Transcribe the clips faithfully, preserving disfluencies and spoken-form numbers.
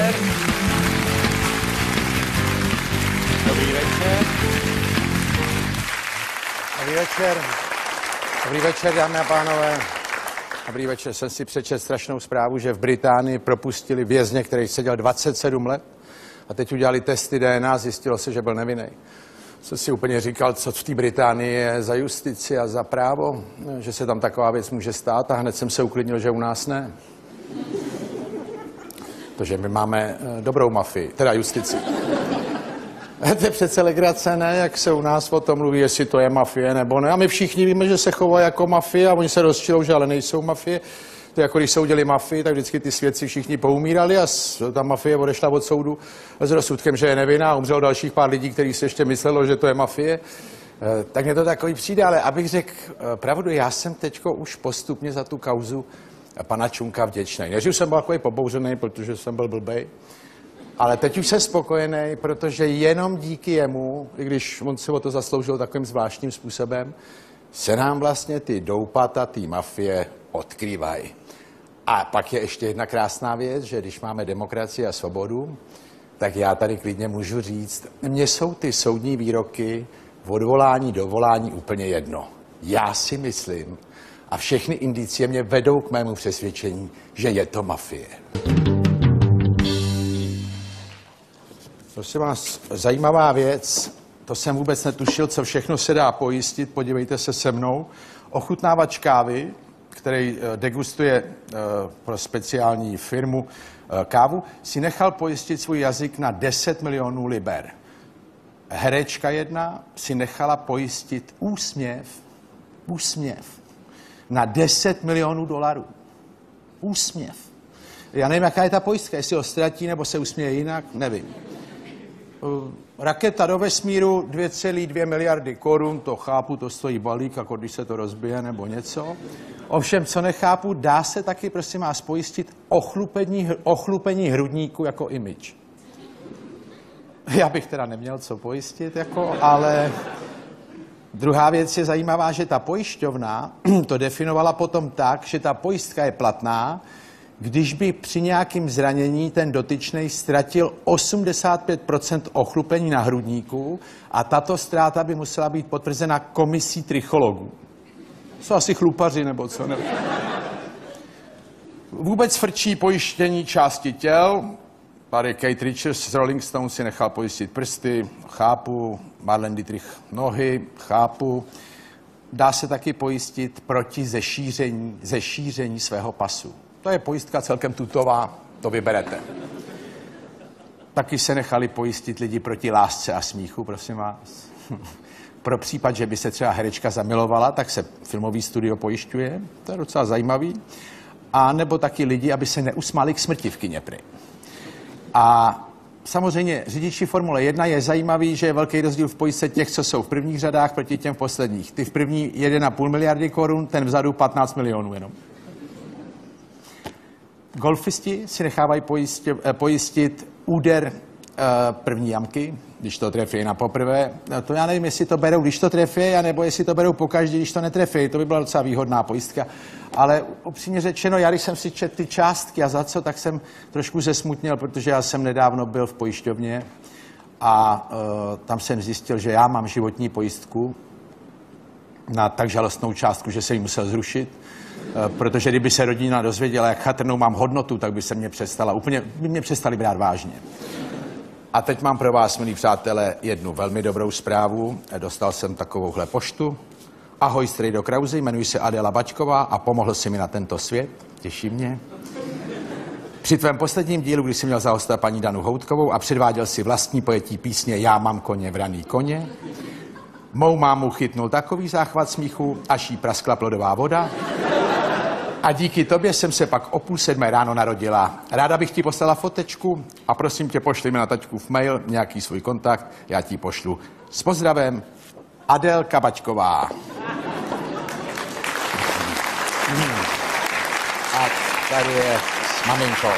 večer. Dobrý večer. Dobrý večer. Dobrý večer, dámy a pánové. Dobrý večer. Jsem si přečetl strašnou zprávu, že v Británii propustili vězně, který seděl dvacet sedm let a teď udělali testy D N A, zjistilo se, že byl nevinný. Jsem si úplně říkal, co v té Británii je za justici a za právo, že se tam taková věc může stát, a hned jsem se uklidnil, že u nás ne. Protože my máme dobrou mafii, teda justici. To je přece legrace, ne? Jak se u nás o tom mluví, jestli to je mafie nebo ne. A my všichni víme, že se chovají jako mafie a oni se rozčilou, že ale nejsou mafie. To je jako když soudili mafii, tak vždycky ty svědci všichni poumírali a ta mafie odešla od soudu s rozsudkem, že je nevinná, a umřelo dalších pár lidí, kteří si ještě myslelo, že to je mafie. Tak mě to takový přijde, ale abych řekl pravdu, já jsem teďko už postupně za tu kauzu pana Čunka vděčný. Než už jsem byl takový pobouřený, protože jsem byl blbej, ale teď už jsem spokojený, protože jenom díky jemu, i když on si o to zasloužil takovým zvláštním způsobem, se nám vlastně ty doupata té mafie odkrývají. A pak je ještě jedna krásná věc, že když máme demokracii a svobodu, tak já tady klidně můžu říct, mně jsou ty soudní výroky v odvolání, dovolání úplně jedno. Já si myslím, a všechny indicie mě vedou k mému přesvědčení, že je to mafie. Prosím vás, zajímavá věc, to jsem vůbec netušil, co všechno se dá pojistit, podívejte se se mnou. Ochutnávač kávy, který degustuje pro speciální firmu kávu, si nechal pojistit svůj jazyk na deset milionů liber. Herečka jedna si nechala pojistit úsměv, úsměv na deset milionů dolarů. Úsměv. Já nevím, jaká je ta pojistka, jestli ho ztratí nebo se usměje jinak, nevím. Raketa do vesmíru dvě celé dvě miliardy korun, to chápu, to stojí balík, jako když se to rozbije nebo něco. Ovšem, co nechápu, dá se taky, prosím vás, pojistit ochlupení, ochlupení hrudníku jako image. Já bych teda neměl co pojistit, jako, ale druhá věc je zajímavá, že ta pojišťovna to definovala potom tak, že ta pojistka je platná, když by při nějakém zranění ten dotyčnej ztratil osmdesát pět procent ochlupení na hrudníku a tato ztráta by musela být potvrzena komisí trichologů. Jsou asi chlupaři nebo co? Nebo... Vůbec frčí pojištění části těl. Tady Kate Richards z Rolling Stone si nechal pojistit prsty, chápu. Marlene Dietrich nohy, chápu. Dá se taky pojistit proti zešíření, zešíření svého pasu. To je pojistka celkem tutová, to vyberete. Taky se nechali pojistit lidi proti lásce a smíchu, prosím vás. Pro případ, že by se třeba herečka zamilovala, tak se filmový studio pojišťuje, to je docela zajímavý. A nebo taky lidi, aby se neusmáli k smrti v kině prý. A samozřejmě řidiči Formule jedna je zajímavý, že je velký rozdíl v pojistce těch, co jsou v prvních řadách, proti těm v posledních. Ty v první jedna celá pět miliardy korun, ten vzadu patnáct milionů jenom. Golfisti si nechávají pojistit, pojistit úder první jamky, když to trefí na poprvé. To já nevím, jestli to berou, když to trefí, anebo jestli to berou pokaždé, když to netrefí. To by byla docela výhodná pojistka. Ale upřímně řečeno, já když jsem si četl ty částky a za co, tak jsem trošku zesmutnil, protože já jsem nedávno byl v pojišťovně a uh, tam jsem zjistil, že já mám životní pojistku na tak žalostnou částku, že jsem ji musel zrušit. Protože kdyby se rodina dozvěděla, jak chatrnou mám hodnotu, tak by se mě přestala, úplně by mě přestali brát vážně. A teď mám pro vás, milí přátelé, jednu velmi dobrou zprávu. Dostal jsem takovouhle poštu. Ahoj, strejdo Krauzy, jmenuji se Adela Bačková a pomohl si mi na tento svět. Těší mě. Při tvém posledním dílu, když jsi měl za hosta paní Danu Houtkovou a předváděl si vlastní pojetí písně Já mám koně, vraný koně, mou mámu chytnul takový záchvat smíchu, až jí praskla plodová voda. A díky tobě jsem se pak o půl sedmé ráno narodila. Ráda bych ti poslala fotečku a prosím tě, pošli mi na taťkův mail nějaký svůj kontakt, já ti pošlu. S pozdravem, Adelka Bačková. Hmm. A tady je s maminkou.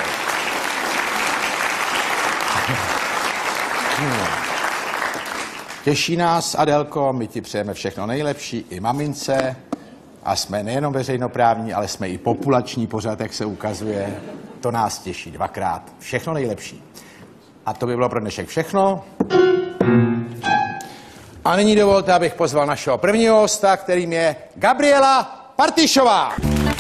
Hmm. Těší nás, Adelko, my ti přejeme všechno nejlepší, i mamince. A jsme nejenom veřejnoprávní, ale jsme i populační pořad, jak se ukazuje. To nás těší dvakrát. Všechno nejlepší. A to by bylo pro dnešek všechno. A nyní dovolte, abych pozval našeho prvního hosta, kterým je Gabriela Partišová.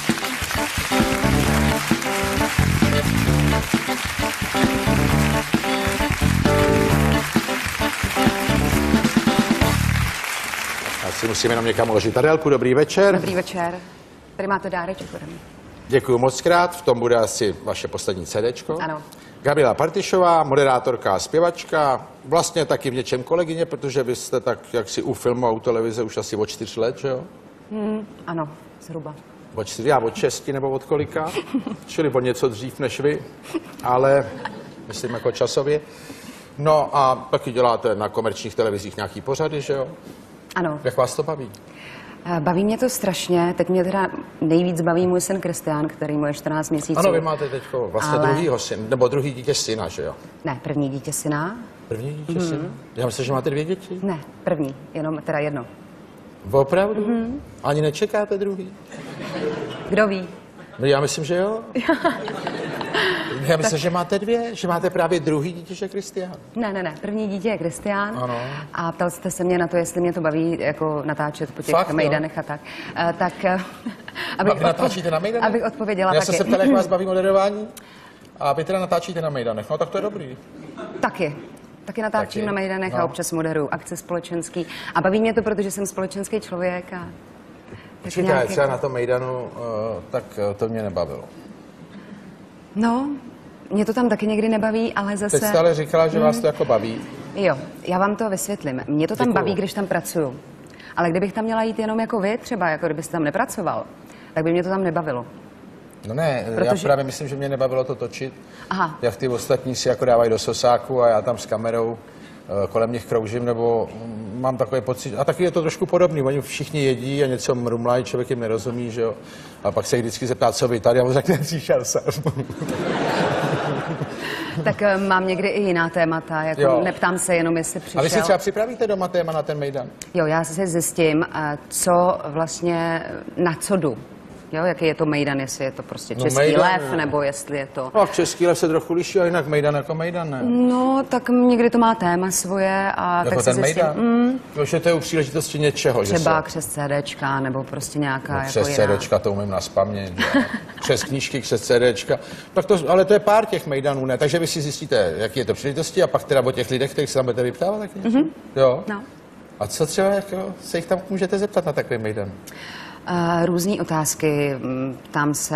Já si musím jenom někam uložit tadelku. Dobrý večer. Dobrý večer. Tady máte dáreček ode mě. Děkuji moc krát. V tom bude asi vaše poslední cédéčko. Ano. Gabriela Partišová, moderátorka a zpěvačka, vlastně taky v něčem kolegyně, protože vy jste tak jaksi u filmu a u televize už asi od čtyř let, že jo? Hmm, ano, zhruba. Od čtyři, já od šesti nebo od kolika, čili od něco dřív než vy, ale myslím jako časově. No a taky děláte na komerčních televizích nějaký pořady, že jo? Ano. Jak vás to baví? Baví mě to strašně, teď mě teda nejvíc baví můj syn Kristián, který mu je čtrnáct měsíců. Ano, vy máte teď vlastně ale... druhýho syn, nebo druhý dítě syna, že jo? Ne, první dítě syna. První dítě mm. syna? Já myslím, že máte dvě děti? Ne, první, jenom teda jedno. Opravdu? Mm. Ani nečekáte druhý? Kdo ví? No já myslím, že jo. Já myslím, tak... že máte dvě, že máte právě druhý dítě, že Kristián. Ne, ne, ne, první dítě je Kristián. Ano. A ptal jste se mě na to, jestli mě to baví jako natáčet po těch Fakt, mejdanech a tak. Uh, tak uh, abych, odpo... natáčíte na mejdanech? Abych odpověděla Já taky. jsem se ptal, jak vás baví moderování. A vy teda natáčíte na mejdanech, no tak to je dobrý. Taky. Taky natáčím taky. Na mejdanech no. A občas moderuju akce společenský. A baví mě to, protože jsem společenský člověk a... Počkejte, nějaký... třeba na tom mejdanu, uh, tak uh, to mě nebavilo. No, mě to tam taky někdy nebaví, ale zase... Teď jste ale říkala, že vás to jako baví. Jo, já vám to vysvětlím. Mě to tam Děkuju. Baví, když tam pracuju. Ale kdybych tam měla jít jenom jako vy, třeba jako kdybyste tam nepracoval, tak by mě to tam nebavilo. No ne, Protože... já právě myslím, že mě nebavilo to točit. Aha. Jak ty ostatní si jako dávají do sosáku a já tam s kamerou kolem nich kroužím, nebo mám takový pocit, a taky je to trošku podobný, oni všichni jedí a něco mrumlají, člověk jim nerozumí, že jo, a pak se jich vždycky zeptá, co vy tady, a on řekne, přišel jsem. Tak mám někdy i jiná témata, jako jo. Neptám se jenom, jestli přišel. A vy si třeba připravíte doma téma na ten mejdan? Jo, já si zjistím, co vlastně, na co jdu. Jo, jaký je to mejdan, jestli je to prostě český no, mejdan, lev, nebo jestli je to... No, český lev se trochu liší, a jinak mejdan jako mejdan, ne? No, tak někdy to má téma svoje a jako tak ten si zjistím... mejdan? Mm, že to je u příležitosti něčeho, třeba že se... přes CDčka, nebo prostě nějaká no, jako přes jiná... CDčka to umím nazpamět, přes knížky, přes CDčka. Tak to, ale to je pár těch mejdanů, ne? Takže vy si zjistíte, jaký je to příležitosti a pak teda o těch lidech, kterých se tam budete vyptávat, taky? Mm-hmm. Jo? No. A co třeba, jako, se jich tam můžete zeptat na takový mejdan? Uh, různý otázky, tam se,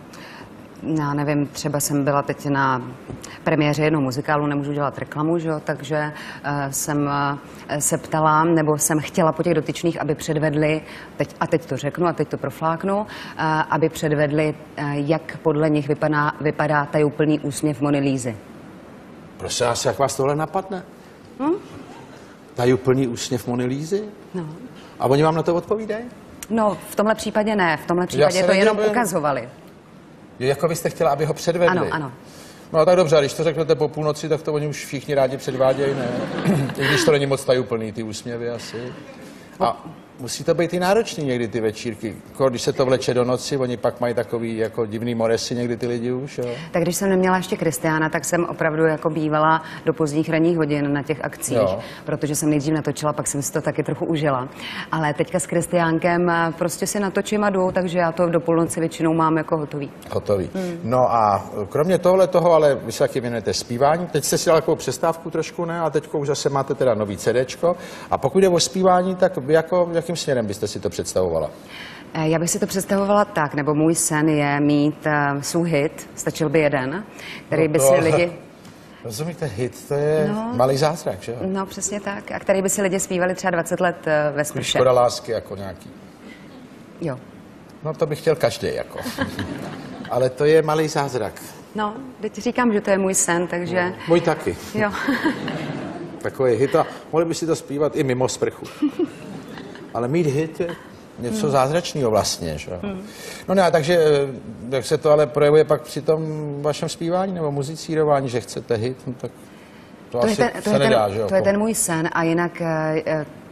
já nevím, třeba jsem byla teď na premiéře jednoho muzikálu, nemůžu dělat reklamu, že jo, takže uh, jsem uh, se ptala, nebo jsem chtěla po těch dotyčných, aby předvedli, teď, a teď to řeknu, a teď to profláknu, uh, aby předvedli, uh, jak podle nich vypadá, vypadá tajuplný úsměv Mony Lízy. Prosím vás, jak vás tohle napadne? Hm? Tajuplný úsměv Mony Lízy? No. A oni vám na to odpovídají? No, v tomhle případě ne, v tomhle případě to jenom nedělám, ukazovali. Jo, jako byste chtěla, aby ho předvedli? Ano, ano. No tak dobře, a když to řeknete po půlnoci, tak to oni už všichni rádi předvádějí, ne? I když to není moc tajuplný, ty úsměvy asi. A musí to být i náročný někdy ty večírky. Když se to vleče do noci, oni pak mají takový jako divný moresy někdy ty lidi už, jo? Tak když jsem neměla ještě Kristiána, tak jsem opravdu jako bývala do pozdních ranních hodin na těch akcích, jo. Protože jsem nejdřív natočila, pak jsem si to taky trochu užila. Ale teďka s Kristiánkem prostě si natočím a jdu, takže já to do půlnoci většinou mám jako hotový. Hotový. Hmm. No a kromě tohle toho, ale vy se taky věnujete zpívání. Teď jste si dala takovou přestávku trošku, ne? A teď už zase máte teda nový CDčko. A pokud jde o zpívání, tak vy jako jakým směrem byste si to představovala? Já bych si to představovala tak, nebo můj sen je mít uh, svůj hit, stačil by jeden, který no by si lidi... Rozumíte, hit, to je no, malý zázrak, že jo? No, přesně tak. A který by si lidi zpívali třeba dvacet let uh, ve sprše. Škoda lásky jako nějaký. Jo. No, to bych chtěl každý, jako. Ale to je malý zázrak. No, teď říkám, že to je můj sen, takže... No, můj taky. Jo. Takový hit a mohli by si to zpívat i mimo sprchu. Ale mít hit je něco hmm. zázračného vlastně, že? Hmm. No ne, takže jak se to ale projevuje pak při tom vašem zpívání nebo muzicírování, že chcete hit, no tak to, to asi ten, to se nedá, ten, že jo? To je ten můj sen a jinak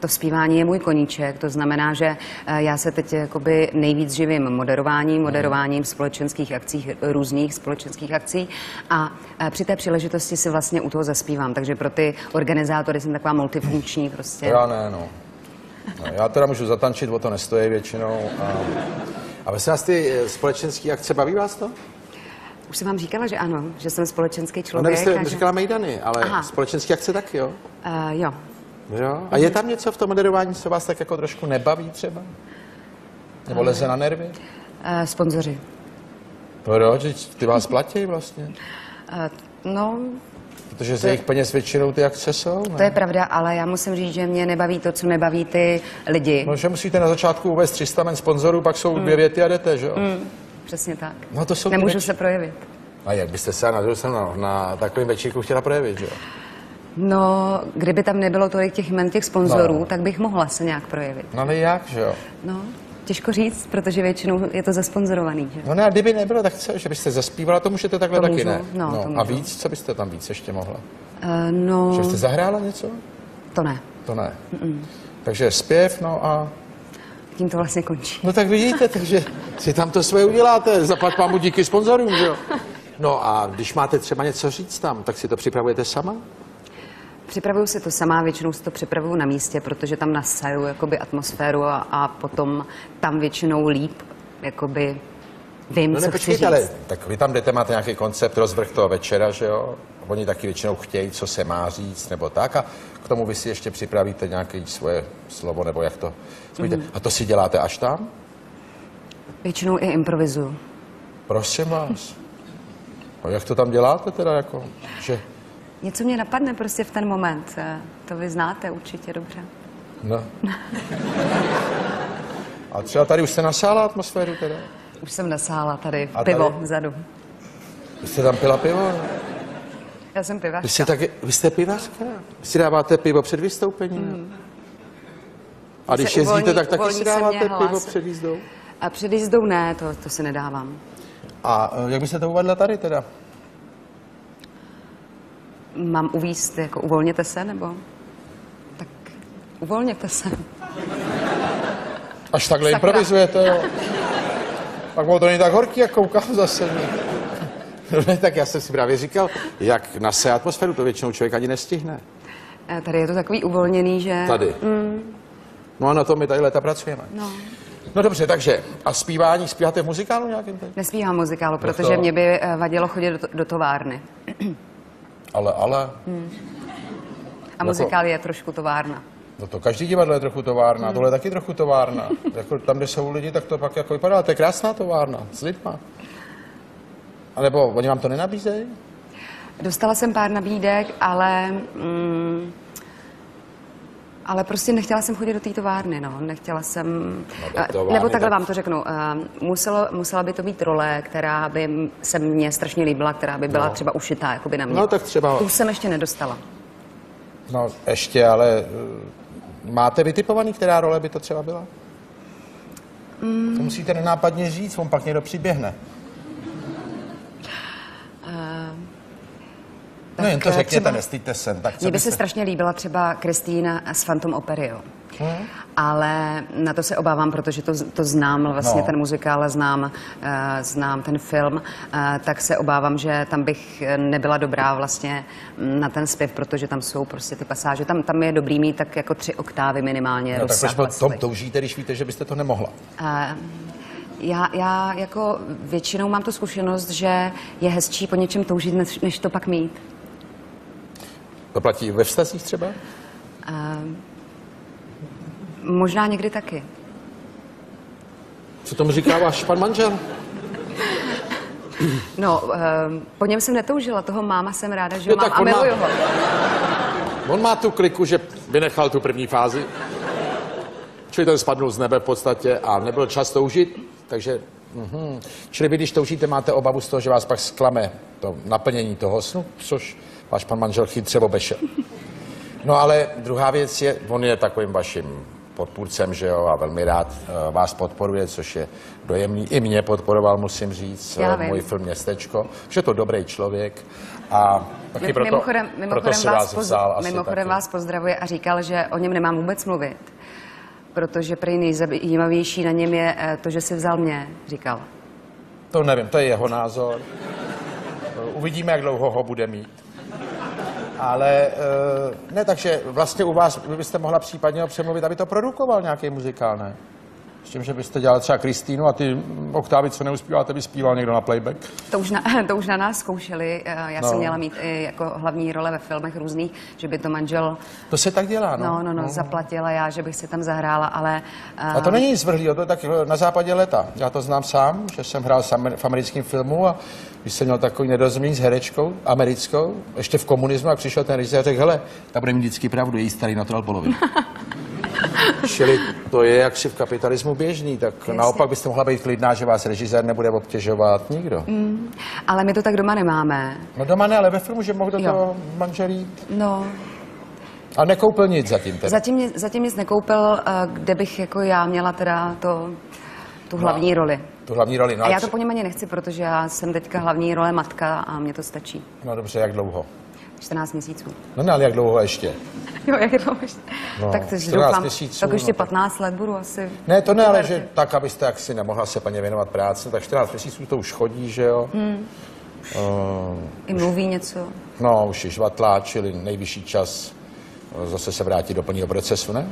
to zpívání je můj koníček, to znamená, že já se teď jakoby nejvíc živím moderováním, moderováním společenských akcí, různých společenských akcí a při té příležitosti si vlastně u toho zaspívám, takže pro ty organizátory jsem taková multifunkční prostě. Já ne, no. no já teda můžu zatančit, o to nestojí většinou. A, a vlastně vás ty společenské akce, baví vás to? Už jsem vám říkala, že ano, že jsem společenský člověk. No nebyste že... říkala mejdany, ale Aha. společenské akce taky, jo? Uh, jo. jo? A je tam něco v tom moderování, co vás tak jako trošku nebaví třeba? Nebo uh, leze na nervy? Uh, sponzoři. Proč? Ty vás platí vlastně? Uh, no... Protože ze jejich peněz většinou ty akce jsou, ne? To je pravda, ale já musím říct, že mě nebaví to, co nebaví ty lidi. No, že musíte na začátku uvést tři sta men sponzorů, pak jsou mm. dvě věty a jdete, že jo? Mm. Přesně tak. No, to jsou Nemůžu se projevit. A jak byste se na druhou stranu na takovým večírku chtěla projevit, že jo? No, kdyby tam nebylo tolik těch jmen těch sponzorů, no. tak bych mohla se nějak projevit. No ale jak, že jo? No, těžko říct, protože většinou je to zasponzorovaný, že? No ne, a kdyby nebylo, tak co, že byste zaspívala, to můžete takhle to taky, můžu, ne? No, no. To A víc, co byste tam víc ještě mohla? Uh, no... Že jste zahrála něco? To ne. To ne. Mm-mm. Takže zpěv, no a... Tím to vlastně končí. No tak vidíte, takže si tam to svoje uděláte, zaplať pámu díky sponzorům, že jo? No a když máte třeba něco říct tam, tak si to připravujete sama? Připravuju si to sama, většinou si to připravuju na místě, protože tam nasaju jakoby atmosféru a, a potom tam většinou líp jakoby vím, no co nepočkejte, chci říct. Ale tak vy tam jdete, máte nějaký koncept, rozvrch toho večera, že jo? Oni taky většinou chtějí, co se má říct, nebo tak. A k tomu vy si ještě připravíte nějaké svoje slovo, nebo jak to... Mm. A to si děláte až tam? Většinou i improvizuju. Prosím vás. A jak to tam děláte teda, jako, že... Něco mě napadne prostě v ten moment. To vy znáte určitě dobře. No. A třeba tady už jste nasála atmosféru teda? Už jsem nasála tady A pivo tady? vzadu. Vy jste tam pila pivo? Já jsem pivařka. Vy jste, taky, vy jste pivařka? Vy si dáváte pivo před vystoupením? Mm. A když jezdíte, uvolní, tak taky si dáváte pivo před jízdou? A před jízdou ne, to, to si nedávám. A jak byste to uvedla tady teda? Mám uvíct, jako uvolněte se, nebo? Tak uvolněte se. Až takhle Sakra. Improvizujete, jo? Tak to není tak horký, jak koukám zase. Ne, tak já jsem si právě říkal, jak nase atmosféru, to většinou člověk ani nestihne. Tady je to takový uvolněný, že... Tady. Mm. No a na to my tady léta pracujeme. No. No dobře, takže a zpívání, zpíváte v muzikálu nějakým teď? Nespívám muzikálu, protože to... mě by vadilo chodit do, do továrny. Ale, ale... Hmm. A muzikál je trošku továrna. No to každý divadlo je trochu továrna, hmm. tohle je taky trochu továrna. Jako tam, kde jsou lidi, tak to pak jako vypadá, to je krásná továrna, s lidma. A nebo oni vám to nenabízejí? Dostala jsem pár nabídek, ale... Mm, ale prostě nechtěla jsem chodit do té továrny, no. Nechtěla jsem... No, továrny, nebo takhle tak... vám to řeknu. Uh, muselo, musela by to být role, která by se mně strašně líbila, která by byla no. třeba ušitá jakoby na mě. No tak třeba... Tu jsem ještě nedostala. No ještě, ale uh, máte vytipovaný, která role by to třeba byla? Mm. To musíte nenápadně říct, on pak někdo přiběhne. Uh... No jen to řekněte, třeba... nestyďte sem. Tak Mně by se strašně líbila třeba Kristýna z Phantom Opery, jo. Hmm. Ale na to se obávám, protože to, to znám, vlastně no. ten muzikál, znám, uh, znám ten film, uh, tak se obávám, že tam bych nebyla dobrá vlastně na ten zpěv, protože tam jsou prostě ty pasáže. Tam, tam je dobrý mít tak jako tři oktávy minimálně. No tak proč po tom toužíte, když víte, že byste to nemohla? Uh, Já, já jako většinou mám tu zkušenost, že je hezčí po něčem toužit, než, než to pak mít. To platí ve vztazích třeba? Uh, možná někdy taky. Co tomu říká váš pan manžel? No, uh, po něm jsem netoužila, toho máma jsem ráda, že jo, mám a miluju ho. On má tu kliku, že vynechal tu první fázi. Čili ten spadnul z nebe v podstatě a nebyl čas toužit, takže... Mhm. Čili vy, když toužíte, máte obavu z toho, že vás pak zklame to naplnění toho snu, což váš pan manžel chytře obešel. No ale druhá věc je, on je takovým vaším podpůrcem, že jo, a velmi rád uh, vás podporuje, což je dojemný. I mě podporoval, musím říct, uh, můj film Městečko, že je to dobrý člověk. A taky proto, mimochodem, mimochodem proto si vás, vás vzal poz, mimochodem vás pozdravuje a říkal, že o něm nemám vůbec mluvit, protože prý nejzajímavější na něm je to, že si vzal mě, říkal. To nevím, to je jeho názor. Uvidíme, jak dlouho ho bude mít. Ale ne, takže vlastně u vás vy byste mohla případně ho přemluvit, aby to produkoval nějaký muzikál, ne? S tím, že byste dělali třeba Kristýnu a ty oktávy, co neuspíváte, by zpíval někdo na playback. To už na, to už na nás zkoušeli. Já no. jsem měla mít i jako hlavní role ve filmech různých, že by to manžel... To se tak dělá, no. No, no, no, no. zaplatila já, že bych si tam zahrála, ale... A to není nic zvrhlýho, to je tak na západě leta. Já to znám sám, že jsem hrál v americkém filmu a když jsem měl takový nedorozumění s herečkou americkou, ještě v komunismu, a přišel ten režisér a řekl, hele, ta bude mít vždycky pravdu, její starý natural polovinu. Čili to je jaksi v kapitalismu běžný, tak Jasně. naopak byste mohla být klidná, že vás režisér nebude obtěžovat nikdo. Mm, ale my to tak doma nemáme. No doma ne, ale ve filmu, že mohl do toho manžel jít. No. A nekoupil nic zatím teda? Zatím, zatím nic nekoupil, kde bych jako já měla teda to, tu hlavní no, roli. Tu hlavní roli. No a já to po něm ani nechci, protože já jsem teďka hlavní role matka a mě to stačí. No dobře, jak dlouho? čtrnáct měsíců. No ne, ale jak dlouho ještě? Jo, jak dlouho ještě? No, tak to doufám, měsíců, tak ještě no, patnáct let budu asi. Ne, to ne, ale že tak, abyste jaksi nemohla se paně věnovat práci, tak čtrnáct měsíců to už chodí, že jo? Hmm. Uh, I mluví něco. No, už je žvatlá, čili nejvyšší čas zase se vrátit do plného procesu, ne?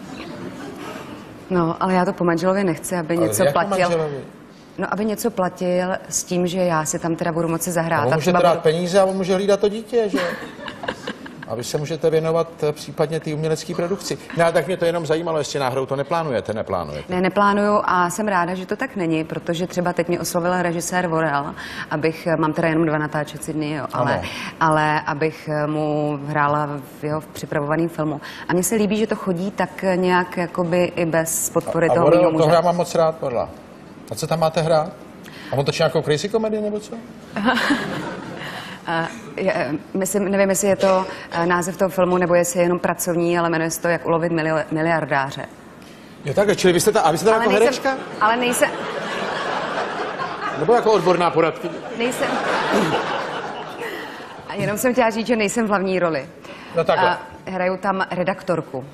No, ale já to po manželovi nechci, aby ale něco platil. Manželovi? No, aby něco platil s tím, že já si tam teda budu moci zahrát. On může dát budu... peníze a on může hlídat to dítě, že? A vy se můžete věnovat případně té umělecké produkci. No, tak mě to jenom zajímalo, jestli náhodou to neplánujete, neplánujete. Ne, neplánuju a jsem ráda, že to tak není, protože třeba teď mě oslovil režisér Vorel, abych, mám teda jenom dva natáčecí dny, jo, ale, ale abych mu hrála v jeho připravovaném filmu. A mně se líbí, že to chodí tak nějak jakoby i bez podpory a, toho a mýho muže. To já mám moc rád, podle. A co tam máte hrát? A on točí nějakou crazy komedii nebo co? Uh, je, myslím, nevím, jestli je to uh, název toho filmu, nebo jestli je jenom pracovní, ale jmenuje se to Jak ulovit mili- miliardáře. Jo tak, čili vy jste ta, a vy jste ta jako nejsem, herečka? Ale nejsem... Nebo jako odborná poradkyně? Nejsem... A jenom jsem chtěla říct, že nejsem v hlavní roli. No takhle. Uh, hraju tam redaktorku.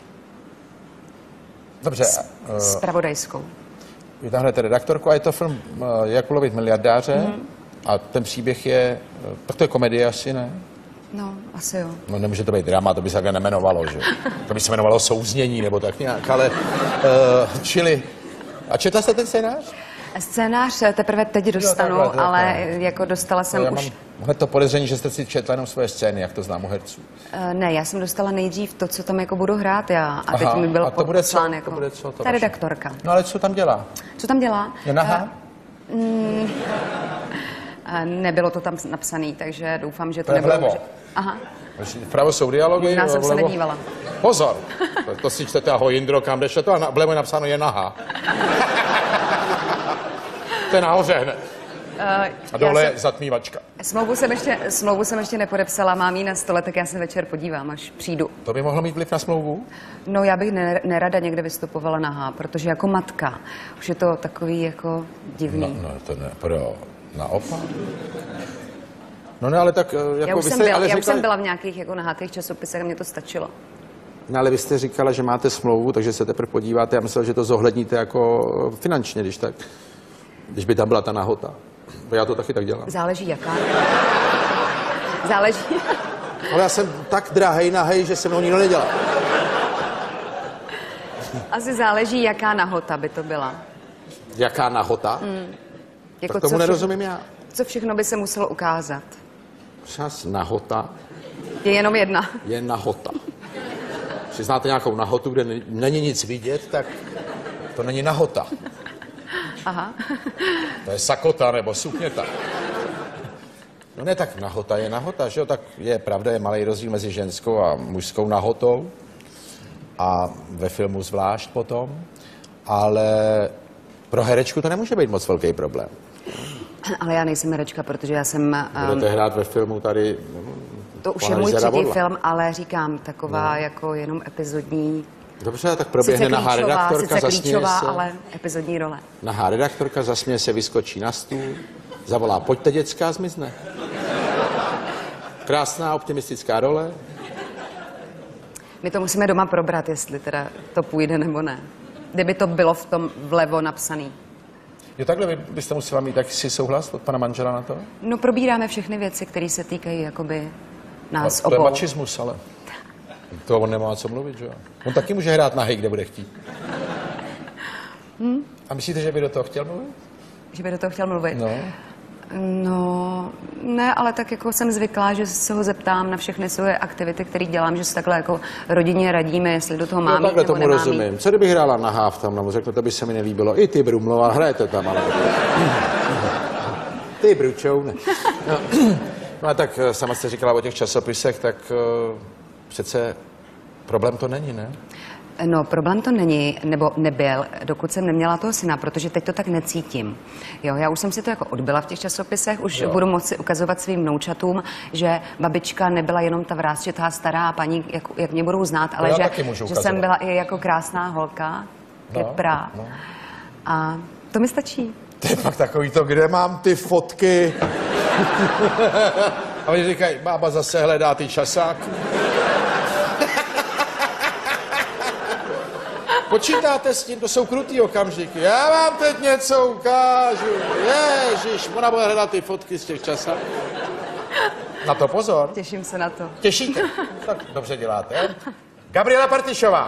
Dobře. Uh, Spravodajskou. Vy tam hrajete redaktorku a je to film uh, Jak ulovit miliardáře. Mm. A ten příběh je, tak to je komedie asi, ne? No, asi jo. No nemůže to být drama, to by se takhle nemenovalo, že? To by se jmenovalo Souznění, nebo tak nějak, ale... Uh, čili... A četla jste ten scénář? Scénář teprve teď dostanu, jo, takhle, ale takhle. Jako dostala jsem já už... Mám hned to podezření, že jste si četla jenom svoje scény, jak to znám u herců. Uh, ne, já jsem dostala nejdřív to, co tam jako budu hrát já. A teď Aha, mi byl a to bude co? Jako... To bude co? To ta redaktorka. No ale co tam dělá? Co tam dělá? Je nahá? Uh, mm, Nebylo to tam napsané, takže doufám, že to, to je nebylo... vlevo. Že... Aha. Vpravo jsou dialogy, Možná jsem vlevo... se nedívala. Pozor, to, to si čtete ahoj Jindro, kam jdeš to a vlevo je napsáno je nahá. To je nahoře hned. Uh, a dole je zatmívačka. Smlouvu jsem, ještě, smlouvu jsem ještě nepodepsala, mám ji na stole, tak já se večer podívám, až přijdu. To by mohlo mít vliv na smlouvu? No, já bych nerada někde vystupovala nahá, protože jako matka už je to takový jako divný. No, no to ne, pro... Naopak. No ne, ale tak jako já už, vy jsem, jste, byla, ale já říkali... už jsem byla v nějakých jako nahátých časopisech a mě to stačilo. No ale vy jste říkala, že máte smlouvu, takže se teprve podíváte. Já myslel, že to zohledníte jako finančně, když tak. Když by tam byla ta nahota. Bo já to taky tak dělám. Záleží jaká. Záleží. Ale já jsem tak drahej nahej, že se mnou nikdo nedělá. Asi záleží, jaká nahota by to byla. Jaká nahota? Mm. Jako tak tomu co nerozumím všechno, já. Co všechno by se muselo ukázat? Čas nahota. Je jenom jedna. Je nahota. Když znáte nějakou nahotu, kde není nic vidět, tak to není nahota. Aha. To je sakota nebo sukněta. No ne, tak nahota je nahota, že jo? Tak je pravda, je malý rozdíl mezi ženskou a mužskou nahotou. A ve filmu zvlášť potom. Ale pro herečku to nemůže být moc velký problém. Ale já nejsem herečka, protože já jsem... Um, Budete hrát ve filmu tady... To už je můj třetí film, ale říkám, taková no. jako jenom epizodní Dobře, tak proběhne nahá redaktorka, sice zasměje klíčová, se. ale epizodní role. Nahá redaktorka, zasměje se, vyskočí na stůl, zavolá, pojďte děcka, zmizne. Krásná, optimistická role. My to musíme doma probrat, jestli teda to půjde nebo ne. Kdyby to bylo v tom vlevo napsaný. Jo, takhle vy byste musela mít taky souhlas od pana manžela na to? No, probíráme všechny věci, které se týkají jakoby nás to obou. To je mačismus, ale to on nemá co mluvit, že jo? On taky může hrát nahej, kde bude chtít. Hmm? A myslíte, že by do toho chtěl mluvit? Že by do toho chtěl mluvit? No. No, ne, ale tak jako jsem zvyklá, že se ho zeptám na všechny svoje aktivity, které dělám, že se takhle jako rodině radíme, jestli do toho mám no, jít nebo tomu nemám rozumím. jít. Co kdybych hrála nahá v tom, no, řekl, to by se mi nelíbilo. I ty, Brumlova, hrajete tam, ale... Ty, Bručoune. No. no a tak sama jste říkala o těch časopisech, tak uh, přece problém to není, ne? No, problém to není, nebo nebyl, dokud jsem neměla toho syna, protože teď to tak necítím. Jo, já už jsem si to jako odbyla v těch časopisech, už jo. budu moci ukazovat svým vnoučatům, že babička nebyla jenom ta vrásčitá stará paní, jak, jak mě budou znát, ale že, že jsem byla i jako krásná holka, no, keprá. No. A to mi stačí. To je pak takový to, kde mám ty fotky. A oni říkají, bába zase hledá ty časáky. Počítáte s tím, to jsou krutý okamžiky. Já vám teď něco ukážu. Ježiš, ona bude hledat ty fotky z těch časů. Na to pozor. Těším se na to. Těšíte? Tak dobře děláte. Gabriela Partišová.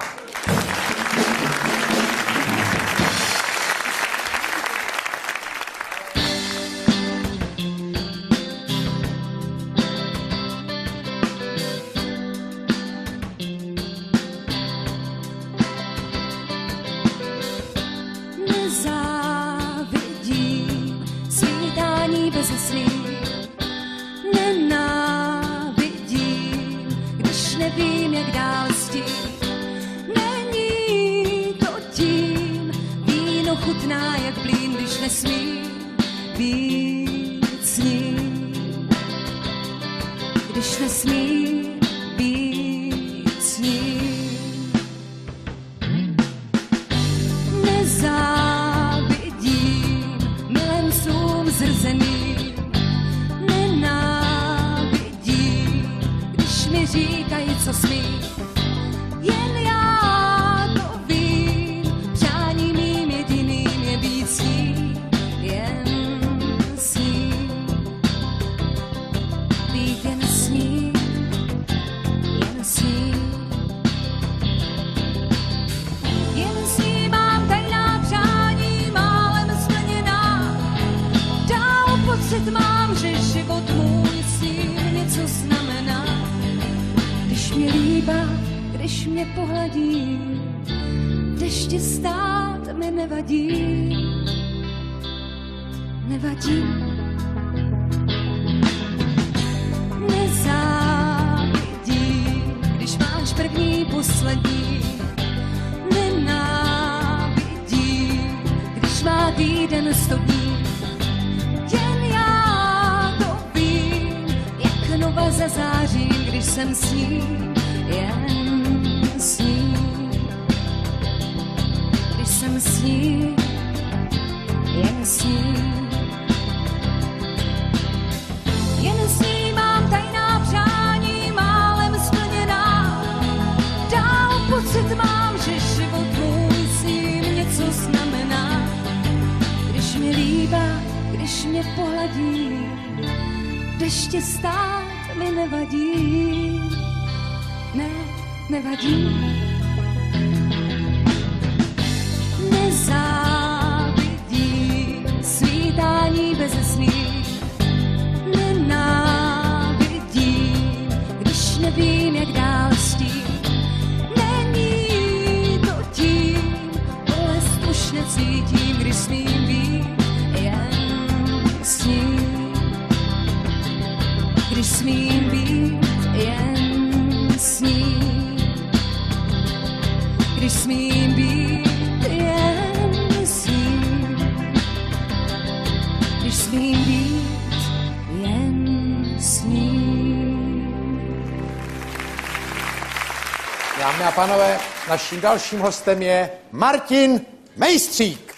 Dámy a pánové, naším dalším hostem je Martin Mejstřík.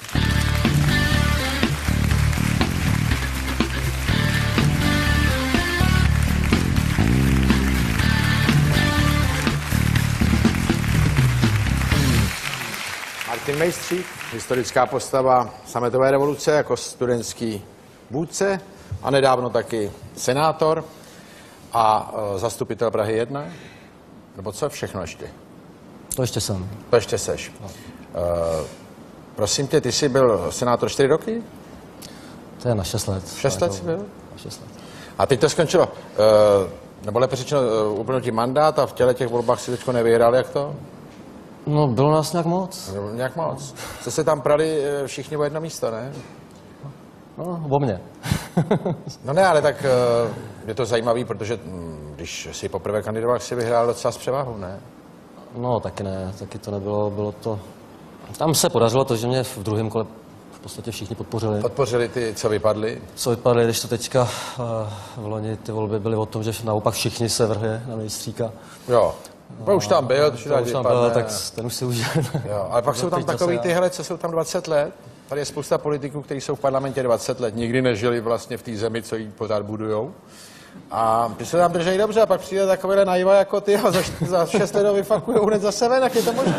Martin Mejstřík, historická postava sametové revoluce jako studentský vůdce a nedávno taky senátor a uh, zastupitel Prahy jedna. Nebo co všechno ještě? To ještě jsem. To ještě seš. No. Uh, prosím tě, ty jsi byl senátor čtyři roky? To je na šest let. Šest let jsi byl? Na šest let. A teď to skončilo. Uh, nebo lépe řečeno, uh, uplynul ti mandát a v těle těch volbách si teďko nevyhrál, jak to? No, bylo nás nějak moc. Bylo nějak moc. Co se tam prali uh, všichni o jedno místo, ne? No, o mě. No ne, ale tak uh, je to zajímavý, protože hm, když jsi poprvé kandidoval, si vyhrál docela s převahou, ne? No, taky ne, taky to nebylo, bylo to... Tam se podařilo to, že mě v druhém kole v podstatě všichni podpořili. Podpořili ty, co vypadli? Co vypadli, když to teďka uh, v loni ty volby byly o tom, že naopak všichni se vrhli na Mejstříka. Jo, no, už tam byl, to, to už tam byl, tak ten už si užil. Jo, ale pak jsou tam takový ty, hele, co jsou tam dvacet let. Tady je spousta politiků, kteří jsou v parlamentě dvacet let, nikdy nežili vlastně v té zemi, co jí pořád budujou. A ty se tam držejí dobře a pak přijde takovýhle naiva jako ty a za, za šest let vyfakujou hned za sebe, tak je to možné.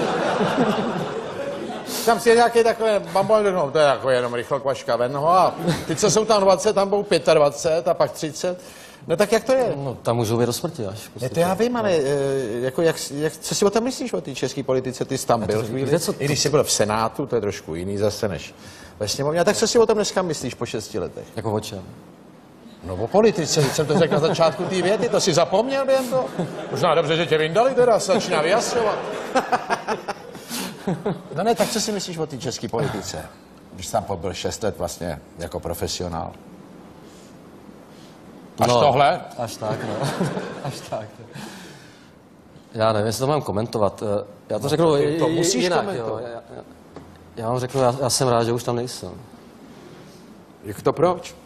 Tam si je nějaký takový bambol, no to je jako jenom rychlo kvaška ven, no a ty, co jsou tam dvacet, tam budou dvacet pět a pak třicet. No tak jak to je? No, tam můžou být do smrti až. Je to já vím, ale jako jak, jak, co si o tom myslíš, o té české politice? Ty jsi tam byl chvíli, i když jsi byl v Senátu, to je trošku jiný zase než ve sněmovně. A tak co si o tom dneska myslíš po šesti letech? Jako o čem? No o politice, jsem to řekl na začátku té věty, to si zapomněl během to? Možná dobře, že tě vyndali teda, se začíná vyjasňovat. No ne, tak co si myslíš o té české politice, když jsi tam pobyl šest let vlastně jako profesionál? Až no, tohle? Až tak, no. Až tak. Já nevím, jestli to mám komentovat. Já to no, řeknu to, to musíš jinak. komentovat. Jo. Já, já, já vám řeknu, já, já jsem rád, že už tam nejsem. Jak to proč?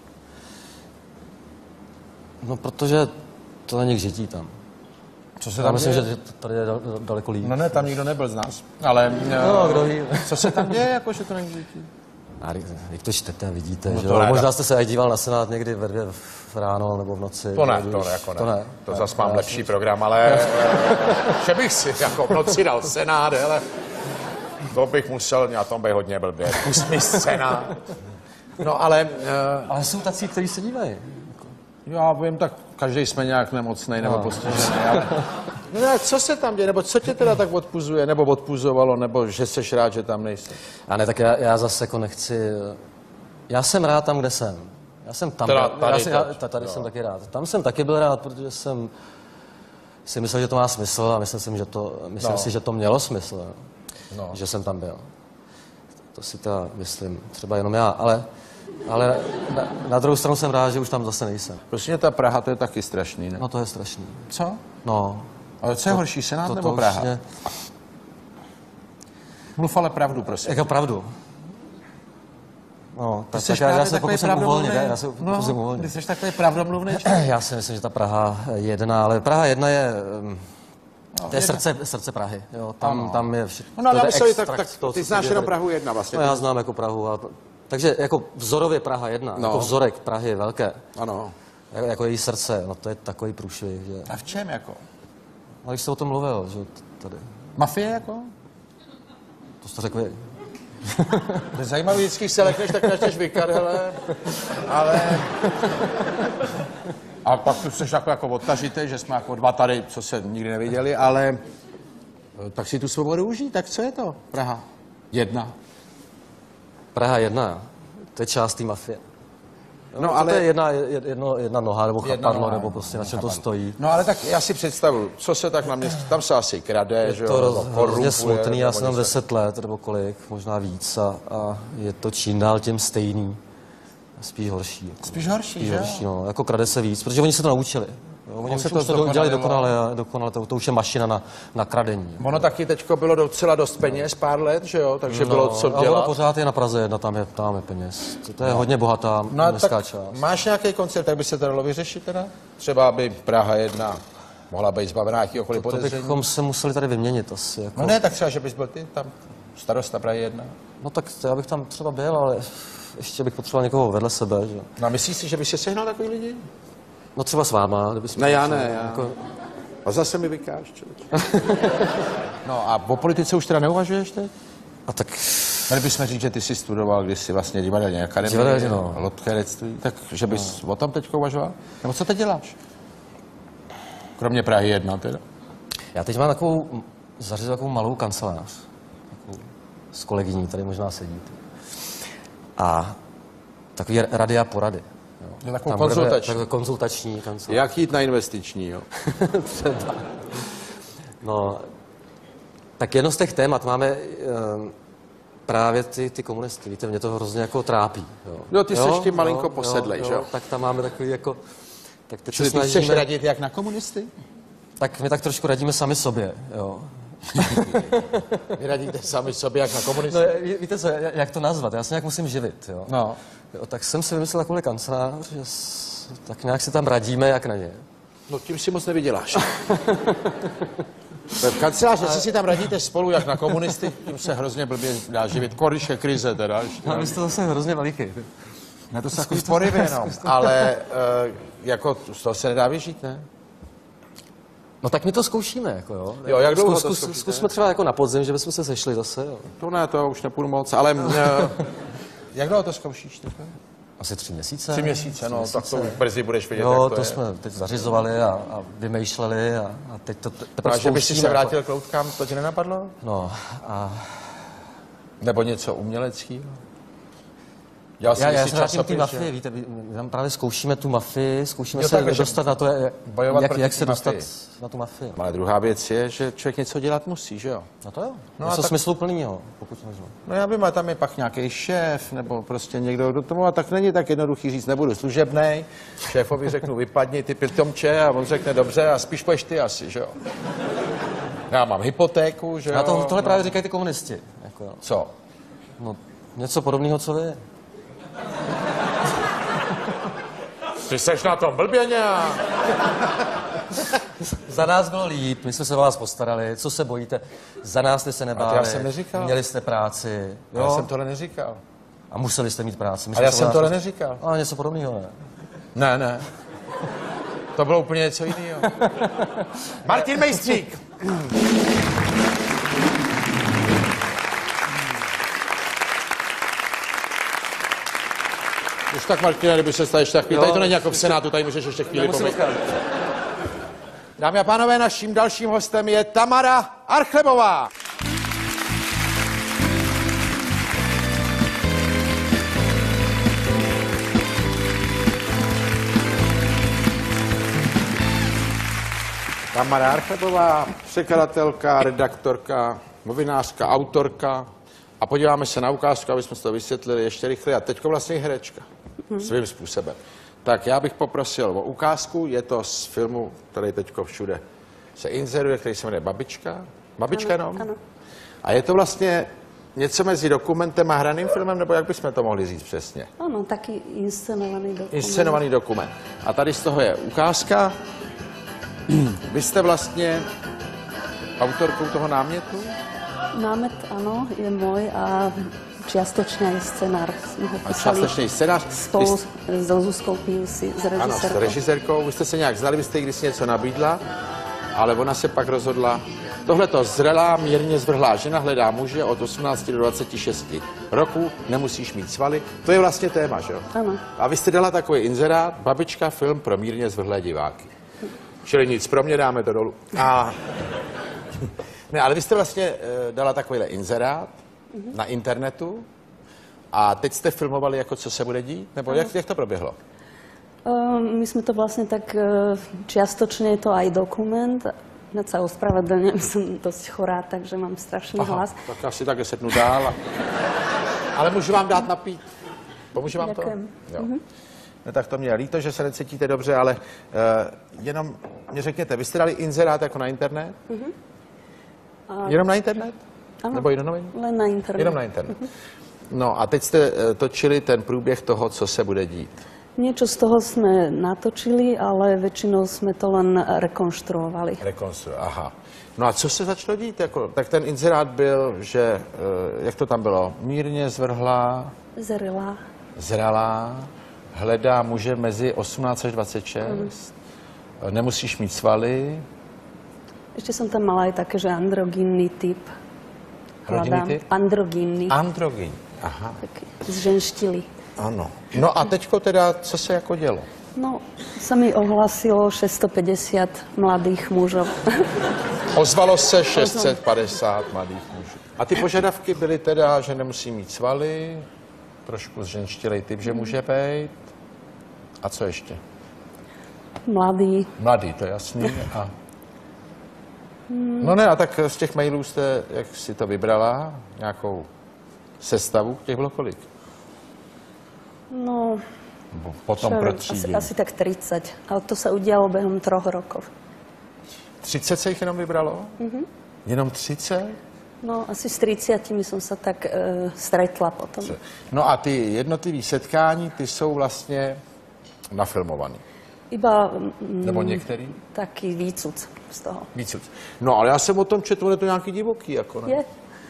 No, protože to není k žití tam. Co se já tam myslím, děje? že tady je daleko líp. No ne, tam nikdo nebyl z nás. Ale... No, kdo ví. Co se tam děje, jako že to není k žití? Jak to čtete, vidíte, no že to jo? Ne, Možná jste se aj díval na Senát někdy ve dvě v ráno nebo v noci. To ne, to ne, jako ne. To ne. To zase mám lepší program, ale že bych si jako v noci dal Senát, ale to bych musel, na tom bych hodně blbě. Pust mi Senát. No ale... Uh, ale jsou tací, kteří se dívají. Já vím, tak každý jsme nějak nemocnej nebo no. postižený, ale... No ne, co se tam děje, nebo co tě teda tak odpuzuje, nebo odpuzovalo, nebo že seš rád, že tam nejsi? A ne, tak já, já zase jako nechci... Já jsem rád tam, kde jsem. Já jsem tam, teda, já, tady, já jsem, já, tady jsem taky rád. Tam jsem taky byl rád, protože jsem si myslel, že to má smysl a myslím si, že to, myslím no. si, že to mělo smysl, no. Že jsem tam byl. To si teda myslím, třeba jenom já, ale... Ale na, na druhou stranu jsem rád, že už tam zase nejsem. Prostě ta Praha, to je taky strašný, ne? No to je strašný. Co? No. Ale co je to, horší, Senát to, nebo to Praha? Mě... Mluv ale pravdu, prosím. Jako pravdu? No, tak, tak já, já se pokusím uvolnit, já se pokusím no, uvolnit. Ty jsi takový pravdomluvný? Já si myslím, že ta Praha jedna, ale Praha jedna je... No, to je srdce, srdce Prahy, jo, tam, tam je všechno. No, ale mysleli, tak, tak to, ty znáš jenom Prahu jedna vlastně. No, já znám jako Prahu, ale... Takže jako vzorově Praha jedna, no. Jako vzorek Prahy velké. Ano. Jako, jako její srdce, no to je takový průšvih, že... A v čem jako? No, když jste o tom mluvil, že tady. Mafie jako? To jste řekl vy. To je zajímavý, vždycky se lekneš, tak načteš vykat, hele. Ale... A pak tu jsi jako, jako odtažitej, že jsme jako dva tady, co se nikdy neviděli, ale... Tak si tu svobodu užij, tak co je to? Praha jedna. Praha jedna, to je část té mafie. No, no, ale... To je jedna, jedno, jedna noha, nebo chapadlo, nebo prostě na čem to stojí. No ale tak já si představuji, co se tak na městě, tam se asi krade, že jo? Je to hrozně smutný, já jsem tam deset let, nebo kolik, možná víc a, a je to čím dál tím stejný. Spíš horší. Jako, spíš horší, spíš že horší, no, jako krade se víc, protože oni se to naučili. Jo, oni už, to, už to dělali dokonale, dokonale to, to už je mašina na, na kradení. Ono taky teďko bylo docela dost peněz, pár let, že jo, takže no, bylo co dělat. A ono pořád je na Praze jedna, tam je, tam je peněz. To, to je no. hodně bohatá no, městská část. Máš nějaký koncept, jak by se to dalo vyřešit teda? Třeba by Praha jedna mohla být zbavená jakýkoliv To, to podezření? bychom se museli tady vyměnit asi. Jako... No ne, tak třeba, že bys byl ty tam starosta Prahy jedna. No tak to já bych tam třeba byl, ale ještě bych potřeboval někoho vedle sebe, že? No a myslíš si, že by se sehnal takový lidi? No třeba s váma, kdybys... Ne, já ne, já. Jako... A zase mi vykáš, člověk. No a o politice už teda neuvažuješ teď? A tak... Měli bychom říct, že ty jsi studoval kdysi vlastně divadelní akademii, Divadelní, no. lotkerectví, tak že bys no. o tom teď uvažoval? Nebo co teď děláš? Kromě Prahy jedna teda. Já teď mám takovou, zařizuji takovou malou kancelář. Takovou, s kolegyní, tady možná sedí. A takový rady a porady. Jo. Takovou konzultační. Takové konzultační kancelář. Jak jít na investiční, jo? Třeba. No, tak jedno z těch témat máme um, právě ty, ty komunisty. Víte, mě to hrozně jako trápí. Jo, no ty jo, jsi tím malinko jo, posedlej, jo, že jo? Tak tam máme takový jako... Tak teď Čili se snažíme, ty chceš radit jak na komunisty? Tak my tak trošku radíme sami sobě, jo. Vy radíte sami sobě jak na komunisty? No, víte co, jak to nazvat? Já se nějak musím živit, jo. No. Jo, tak jsem si vymyslel takový kancelář, že s, tak nějak si tam radíme, jak na ně. No tím si moc nevyděláš. V kanceláři, jestli si tam radíte spolu jak na komunisty, tím se hrozně blbě dá živit. Když je krize teda. No, ale to zase hrozně veliký. Ne, to se takový porivě, no. Ale uh, jako z toho se nedá vyžít, ne? No tak my to zkoušíme, jako jo. Jo, jak dlouho zkus, to zkus, Zkusme třeba jako na podzim, že bychom se sešli zase, jo. To ne, to už nepůjdu moc, ale uh, jak dlouho to zkoušíš? Takhle? Asi tři měsíce. Tři měsíce, tři no, měsíce. tak to už brzy budeš vidět, jo, jak to, to je. jsme teď zařizovali a, a vymýšleli a, a teď to teprve A že bys si se vrátil jako... k loutkám, to ti nenapadlo? No a... Nebo něco uměleckého? Já, já, já se vrátím k té mafii, víte, my tam právě zkoušíme tu mafii, zkoušíme jo, se takhle, dostat na to, jak, jak, jak se dostat mafii. na tu mafii. Ale druhá věc je, že člověk něco dělat musí, že jo? No to jo, no něco tak... smysluplného, pokud možno. No já vím, ale tam je pak nějaký šéf, nebo prostě někdo do tomu, a tak není tak jednoduchý říct, nebudu služebnej, šéfovi řeknu vypadni ty pitomče a on řekne dobře a spíš půjdeš ty asi, že jo? Já mám hypotéku, že jo? A to, tohle no. právě říkají ty komunisti. Jako, jo. Co? No, něco podobného, co vy. Ty seš na tom blbě nějak. Za nás bylo líp, my jsme se o vás postarali, co se bojíte? Za nás jste se nebáli, já jsem neříkal. Měli jste práci. Jo? Já jsem tohle neříkal. A museli jste mít práci. My Ale já jsem tohle post... neříkal. Ale něco podobného, ne? Ne, ne. To bylo úplně něco jiného. Martin Mejstřík. Už tak, Martina, kdyby se stala ještě tak chvíli. Tady to není jako v Senátu, tady můžeš ještě chvíli pobít. Dámy a pánové, naším dalším hostem je Tamara Archlebová. Tamara Archlebová, překladatelka, redaktorka, novinářka, autorka. A podíváme se na ukázku, aby jsme to vysvětlili ještě rychle. A teďko vlastně herečka. Hmm. Svým způsobem. Tak já bych poprosil o ukázku. Je to z filmu, který teďko všude se inzeruje, který se jmenuje Babička. Babička ano, jenom? Ano. A je to vlastně něco mezi dokumentem a hraným filmem, nebo jak bychom to mohli říct přesně? Ano, taky inscenovaný dokument. Inscenovaný dokument. A tady z toho je ukázka. Vy jste vlastně autorkou toho námětu? Námet, ano, je můj a čiastočně je scénář. Jsme ho A částečný scénář. Spolu jste... s Zuzkou Piusy, s režisérkou. Ano, s režisérkou. Vy jste se nějak znali, vy jste jí kdysi něco nabídla, ale ona se pak rozhodla. Tohleto zrelá, mírně zvrhlá žena hledá muže od osmnácti do dvaceti šesti roku, nemusíš mít svaly. To je vlastně téma, že jo? Ano. A vy jste dala takový inzerát, Babička, film pro mírně zvrhlé diváky. Čili nic, pro mě dáme to dolů. A... Ne, ale vy jste vlastně uh, dala takovýhle inzerát mm-hmm. na internetu a teď jste filmovali, jako co se bude dít? Nebo jak, jak to proběhlo? Uh, my jsme to vlastně tak, uh, čiastočně je to aj dokument. Hned sa ospravedlňujem, som dosť chorá, takže mám strašný Aha, hlas. tak asi také sednu dál. A... Ale můžu vám dát napít? Pomůžu vám Děkujem. to? Jo. Mm-hmm. No tak to mě je líto, že se necítíte dobře, ale uh, jenom mě řekněte, vy jste dali inzerát jako na internet? Mm-hmm. A... Jenom na internet? Ano, nebo jenom novin? Len na internet. Jenom na internet. Mm-hmm. No a teď jste uh, točili ten průběh toho, co se bude dít. Niečo z toho sme natočili, ale väčšinou sme to len rekonštruovali. Rekonstru, aha. No a co se začalo dít? Jako, tak ten inzerát byl, že, jak to tam bylo, mírně zvrhlá, Zrelá. zralá, hledá muže mezi osmnáct až dvacet šest, mm. nemusíš mít svaly. Ešte som tam mala aj také, že androgynný typ. Rodinný typ? Androgynný. Androgyn, aha. Taký zženštili. Ano. No a teďko teda, co se jako dělo? No, sa mi ohlasilo šesťstopäťdesiat mladých mužov. Ozvalo se šest set padesát mladých mužů. A ty požadavky byly teda, že nemusí mít svaly, trošku zženštilej typ, že může být. A co ještě? Mladý. Mladý, to je jasný. A... No ne, a tak z těch mailů jste, jak si to vybrala, nějakou sestavu, těch bylo kolik? No, potom pro třídě. Asi, asi tak tridsať, ale to sa udialo behom troch rokov. třicet se jich jenom vybralo? Mm-hmm. Jenom třicet? No, asi s tridsiatimi som sa tak e, stretla potom. No a ty jednotlivý setkání, ty jsou vlastně nafilmovaný. Iba... Mm, Nebo některý? Taký výcuc z toho. Výcuc. No, ale já jsem o tom četl, je to nějaký divoký, jako ne? Je.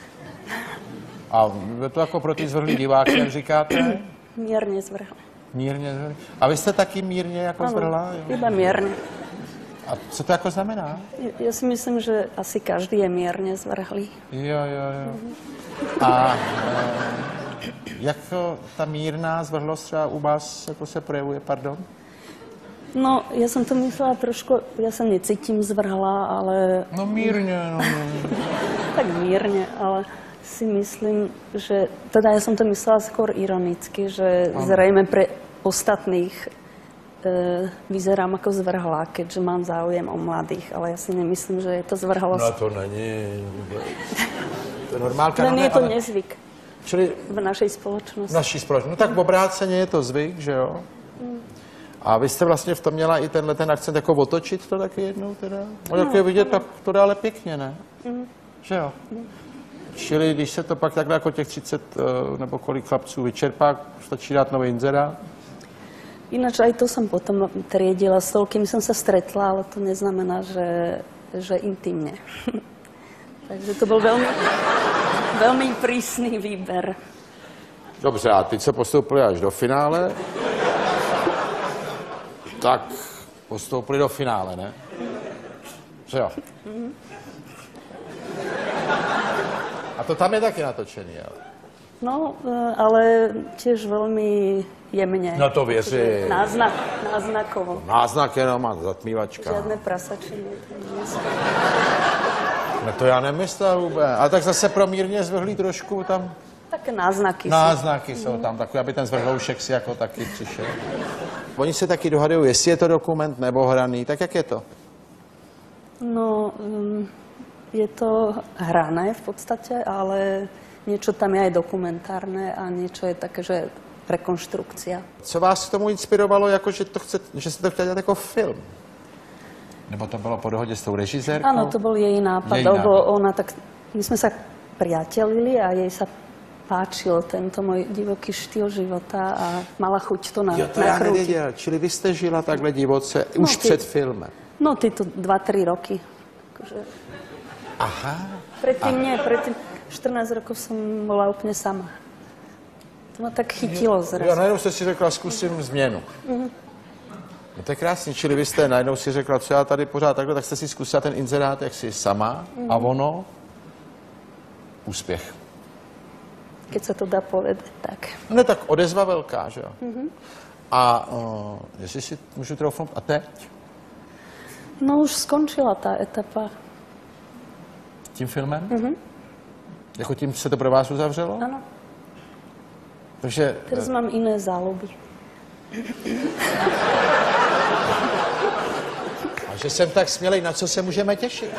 A je to jako pro ty zvrhlý diváky, jak říkáte? Mírně zvrhlý. Mírně zvrhlý. A vy jste taky mírně jako ano, zvrhlá? Jo? Iba mírně. A co to jako znamená? Ja si myslím, že asi každý je mierne zvrhlý. Jo, jo, jo. A e, jak to, ta mírná zvrhlost třeba u vás jako se projevuje, pardon? No, ja som to myslela trošku, ja sa necítim zvrhlá, ale... No mírně, no. Tak mírne, ale si myslím, že... Teda ja som to myslela skôr ironicky, že ano. Zrejme pre ostatných e, vyzerám ako zvrhlá, keďže mám záujem o mladých, ale ja si nemyslím, že je to zvrhlosť. No to není... To je normálka. Len no, je to ale... nezvyk Čili... v našej spoločnosti. V naší společnosti. No tak v obráceně je to zvyk, že jo? Mm. A vy jste vlastně v tom měla i tenhle ten akcent jako otočit to taky jednou teda? No, jak je vidět, tak to dále pěkně, ne? Mm. Že jo? Mm. Čili když se to pak takhle jako těch třicet nebo kolik chlapců vyčerpá, stačí dát nový inzerát? Ináč aj to som potom triedila, s toľkým som sa stretla, ale to neznamená, že, že intimne. Takže to bol veľmi, veľmi prísny výber. Dobře, a ty, co postoupili až do finále, tak postoupili do finále, ne? Že jo? Mm-hmm. A to tam je taky natočený, ale... No, ale tiež veľmi jemne. No to věřím. Náznak, náznakovo. Náznak jenom a zatmívačka. Žiadne prasačiny. No to já nemyslel vůbec. Ale tak zase pro mírně zvrhlý trošku tam... Také náznaky. Náznaky jsou tam, takové, aby ten zvrhloušek si jako taky přišel. Oni se taky dohadují, jestli je to dokument nebo hraný, tak jak je to? No, je to hrané v podstate, ale niečo tam je aj dokumentárne a niečo je také, že rekonštrukcia. Co vás k tomu inspirovalo, jako že, to chce, že jste to chtěli dělat jako film? Nebo to bylo po dohodě s tou režisérkou? Áno, to bol jej nápad, jej lebo nápad. ona tak... My sme sa priatelili a jej sa páčil tento môj divoký štýl života a mala chuť to na, jo, to já nakrútiť. nevěděl. Čili vy jste žila takhle divoce No, už ty, před filmem? No, tyto dva, tri roky. Akože... Aha. Predtým nie, predtým štrnásť rokov som bola úplne sama. To ma tak chytilo zrazu. Jo, najednou jste si řekla, zkusím změnu. Mm-hmm. No to je krásný, čili vy jste najednou si řekla, co já tady pořád takhle, tak jste si zkusila ten inzerát, jak si sama mm-hmm. a ono úspěch. Keď sa to dá povedať, tak. No tak odezva velká, že jo? Mm-hmm. A uh, jestli si můžu troufnout, a teď? No už skončila tá etapa. Tím filmem? Mm-hmm. Jako tím se to pro vás uzavřelo? Áno. Takže... Teraz mám iné záľuby. A že jsem tak smělej, na co se můžeme těšit?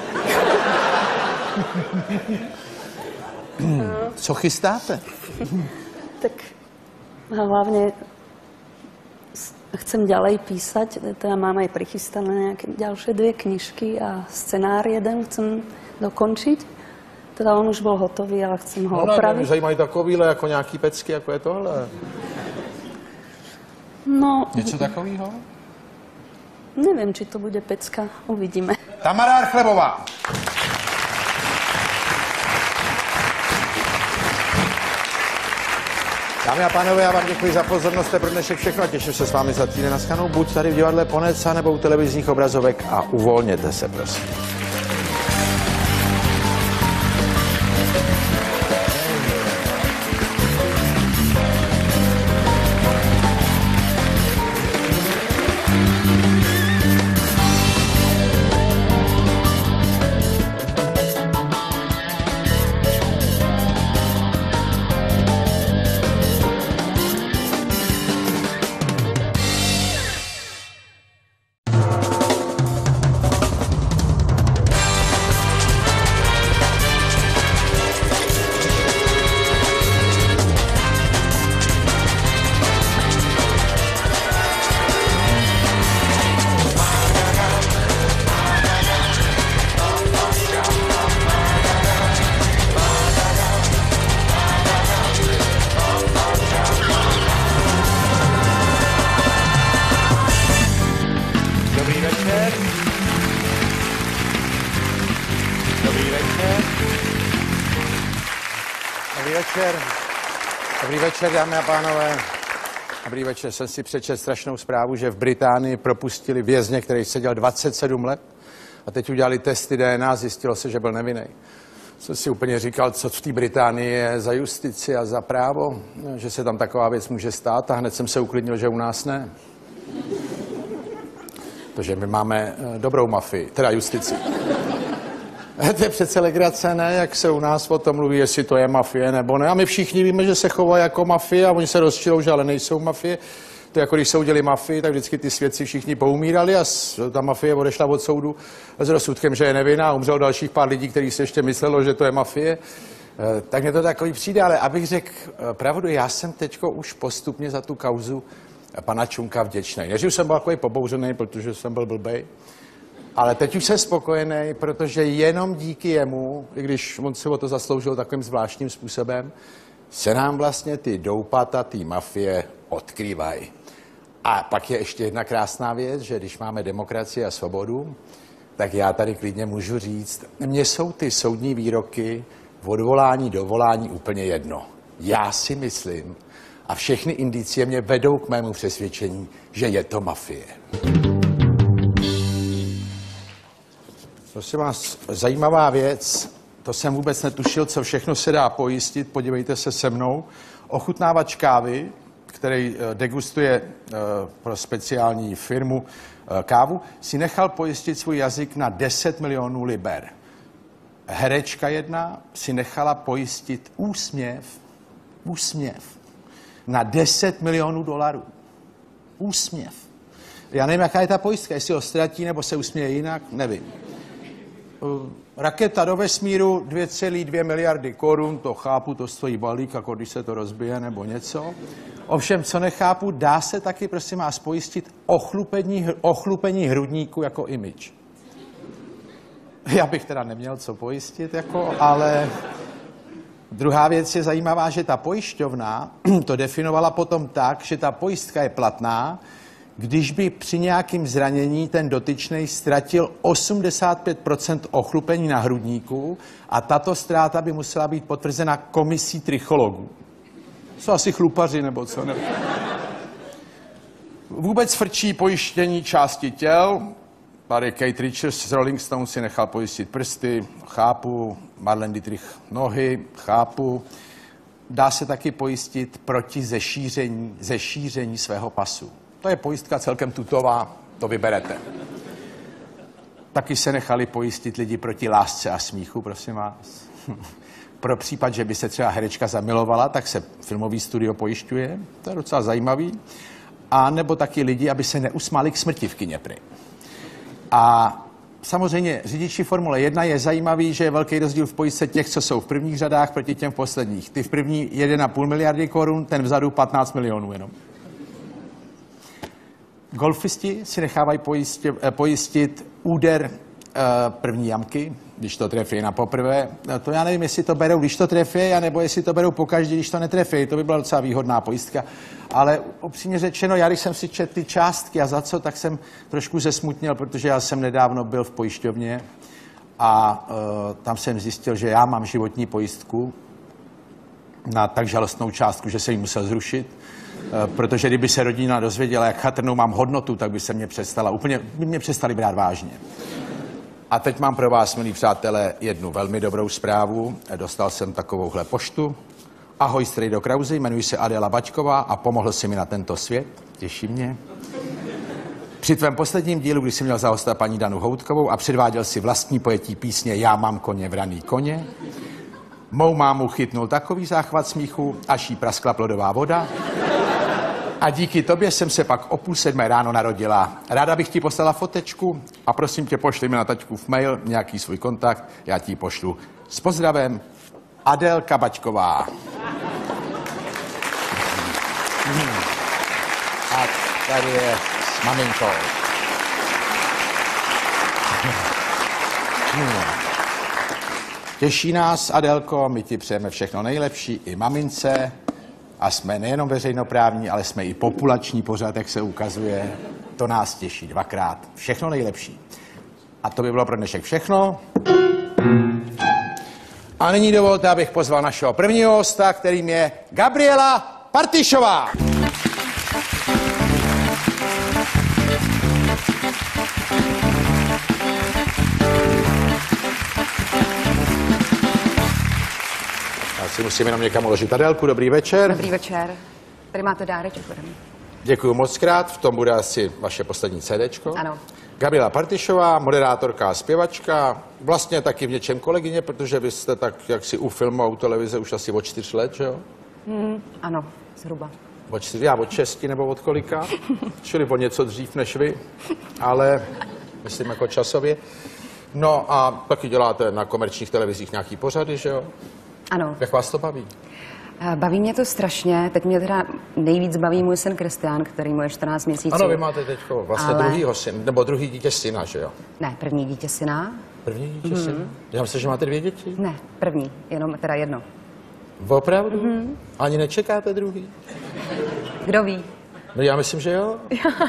Co chystáte? Tak hlavne chcem ďalej písať, teda mám aj prichystané nejaké ďalšie dve knižky a scenár jeden chcem dokončiť. Teda on už bol hotový, ale chcem ho no, opraviť. No, zajímají takovýhle, jako nějaký pecky, jako je tohle. No, Něco takového? neviem, či to bude pecka. Uvidíme. Tamara Archlebová. Dámy a pánové, já vám děkuji za pozornost, to je pro dnešek všechno a těším se s vámi za týden na shledanou, buď tady v divadle Ponec, nebo u televizních obrazovek a uvolněte se, prosím. Dobrý večer, dámy a pánové. Dobrý večer, jsem si přečetl strašnou zprávu, že v Británii propustili vězně, který seděl dvacet sedm let a teď udělali testy D N A, zjistilo se, že byl nevinný. Jsem si úplně říkal, co v té Británii je za justici a za právo, že se tam taková věc může stát a hned jsem se uklidnil, že u nás ne. Protože my máme dobrou mafii, teda justici. To je přece legrace, ne? Jak se u nás o tom mluví, jestli to je mafie nebo ne. A my všichni víme, že se chovají jako mafie a oni se rozčilou, že ale nejsou mafie. To je jako když se udělali mafii, tak vždycky ty svědci všichni poumírali a ta mafie odešla od soudu s rozsudkem, že je nevinná a umřelo dalších pár lidí, kteří si ještě myslelo, že to je mafie. Tak mě to takový přijde, ale abych řekl pravdu, já jsem teďko už postupně za tu kauzu pana Čunka vděčný. Než už jsem byl takový pobouřený, protože jsem byl blbej. Ale teď už jsem spokojený, protože jenom díky jemu, i když on se o to zasloužil takovým zvláštním způsobem, se nám vlastně ty doupata, ty mafie odkrývají. A pak je ještě jedna krásná věc, že když máme demokracii a svobodu, tak já tady klidně můžu říct, mně jsou ty soudní výroky v odvolání, dovolání úplně jedno. Já si myslím, a všechny indicie mě vedou k mému přesvědčení, že je to mafie. Prosím vás, zajímavá věc, to jsem vůbec netušil, co všechno se dá pojistit, podívejte se se mnou. Ochutnávač kávy, který degustuje pro speciální firmu kávu, si nechal pojistit svůj jazyk na deset milionů liber. Herečka jedna si nechala pojistit úsměv, úsměv na deset milionů dolarů. Úsměv. Já nevím, jaká je ta pojistka, jestli ho ztratí, nebo se usměje jinak, nevím. Raketa do vesmíru dvě celé dvě miliardy korun, to chápu, to stojí balík, jako když se to rozbije nebo něco. Ovšem, co nechápu, dá se taky, prosím vás, pojistit ochlupení, ochlupení hrudníku jako image. Já bych teda neměl co pojistit, jako, ale druhá věc je zajímavá, že ta pojišťovna to definovala potom tak, že ta pojistka je platná, když by při nějakém zranění ten dotyčnej ztratil osmdesát pět procent ochlupení na hrudníku a tato ztráta by musela být potvrzena komisí trichologů. Jsou asi chlupaři nebo co, nevím. Vůbec frčí pojištění části těl. Barry Kate Richards z Rolling Stones si nechal pojistit prsty, chápu. Marlene Dietrich nohy, chápu. Dá se taky pojistit proti zešíření, zešíření svého pasu. To je pojistka celkem tutová, to vyberete. Taky se nechali pojistit lidi proti lásce a smíchu, prosím vás. Pro případ, že by se třeba herečka zamilovala, tak se filmový studio pojišťuje, to je docela zajímavý. A nebo taky lidi, aby se neusmáli k smrti v kině prý. A samozřejmě řidiči Formule jedna je zajímavý, že je velký rozdíl v pojistce těch, co jsou v prvních řadách, proti těm v posledních. Ty v první jedna celá pět miliardy korun, ten vzadu patnáct milionů jenom. Golfisti si nechávají pojistit, pojistit úder první jamky, když to trefí na poprvé. To já nevím, jestli to berou, když to trefí, anebo jestli to berou pokaždé, když to netrefí. To by byla docela výhodná pojistka. Ale upřímně řečeno, já když jsem si četl ty částky a za co, tak jsem trošku zesmutnil, protože já jsem nedávno byl v pojišťovně a uh, tam jsem zjistil, že já mám životní pojistku na tak žalostnou částku, že jsem ji musel zrušit. Protože kdyby se rodina dozvěděla, jak chatrnou mám hodnotu, tak by se mě přestala, úplně by mě přestali brát vážně. A teď mám pro vás, milí přátelé, jednu velmi dobrou zprávu. Dostal jsem takovouhle poštu. Ahoj, strejdo Krause, jmenuji se Adéla Bačková a pomohl si mi na tento svět. Těší mě. Při tvém posledním dílu, kdy jsi měl za hosta paní Danu Houtkovou a předváděl si vlastní pojetí písně Já mám koně, vraný koně, mou mámu chytnul takový záchvat smíchu, až jí praskla plodová voda. A díky tobě jsem se pak o půl sedmé ráno narodila. Ráda bych ti poslala fotečku a prosím tě, pošli mi na taťkův mail nějaký svůj kontakt, já ti ji pošlu. S pozdravem, Adélka Bačková. A tady je s maminkou. Těší nás, Adélko, my ti přejeme všechno nejlepší, i mamince. A jsme nejenom veřejnoprávní, ale jsme i populační pořad, jak se ukazuje. To nás těší dvakrát. Všechno nejlepší. A to by bylo pro dnešek všechno. A nyní dovolte, abych pozval našeho prvního hosta, kterým je Gabriela Partišová. Si musím jenom někam uložit Adélku. Dobrý večer. Dobrý večer. Tady máte dáreček ode mě. Děkuji moc krát. V tom bude asi vaše poslední CDčko. Ano. Gabriela Partišová, moderátorka a zpěvačka. Vlastně taky v něčem kolegyně, protože vy jste tak jaksi u filmu a u televize už asi od čtyř let, že jo? Mm, ano, zhruba. Od čtyř, já od šesti nebo od kolika? Čili o něco dřív než vy, ale myslím jako časově. No a taky děláte na komerčních televizích nějaký pořady, že jo? Ano. Jak vás to baví? Baví mě to strašně. Teď mě teda nejvíc baví můj syn Kristián, který mu je čtrnáct měsíců. Ano, vy máte teď vlastně ale... druhýho syn, nebo druhý dítě syna, že jo? Ne, první dítě syna. První dítě mm-hmm. syna? Já myslím, že máte dvě děti? Ne, první, jenom teda jedno. Opravdu? Mm-hmm. Ani nečekáte druhý? Kdo ví? No já myslím, že jo.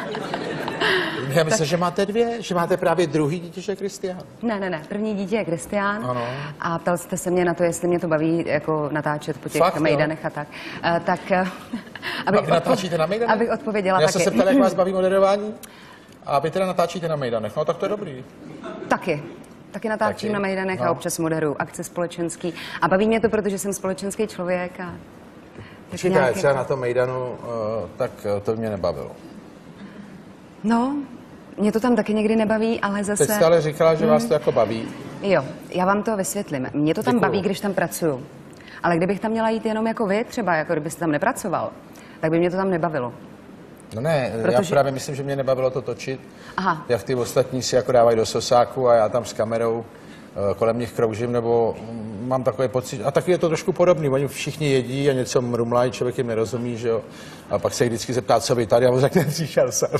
Já myslím, tak... že máte dvě, že máte právě druhý dítě, že je Kristián. Ne, ne, ne, první dítě je Kristián. Ano. A ptal jste se mě na to, jestli mě to baví jako natáčet po těch Fakt, mejdanech a tak. Uh, tak, uh, abych, a vy natáčíte na mejdanech? Abych odpověděla já taky. Já jsem se ptal, jak vás baví moderování a vy teda natáčíte na mejdanech, no tak to je dobrý. Taky. Taky natáčím taky na mejdanech no. A občas moderuju akce společenský. A baví mě to, protože jsem společenský člověk a... Počkejte, nějaký... třeba na tom mejdanu, uh, tak to mě nebavilo. No, mě to tam taky někdy nebaví, ale zase... Teď jste ale říkala, že vás to jako baví. Jo, já vám to vysvětlím. Mě to tam Děkuju. baví, když tam pracuju. Ale kdybych tam měla jít jenom jako vy, třeba jako kdybyste tam nepracoval, tak by mě to tam nebavilo. No ne, Protože... já právě myslím, že mě nebavilo to točit. Aha. Jak ty ostatní si jako dávají do sosáku a já tam s kamerou kolem nich kroužím, nebo mám takový pocit, a taky je to trošku podobný, oni všichni jedí a něco mrumlají, člověk jim nerozumí, že jo, a pak se jich vždycky zeptá, co vy tady, a on řekne, přišel jsem.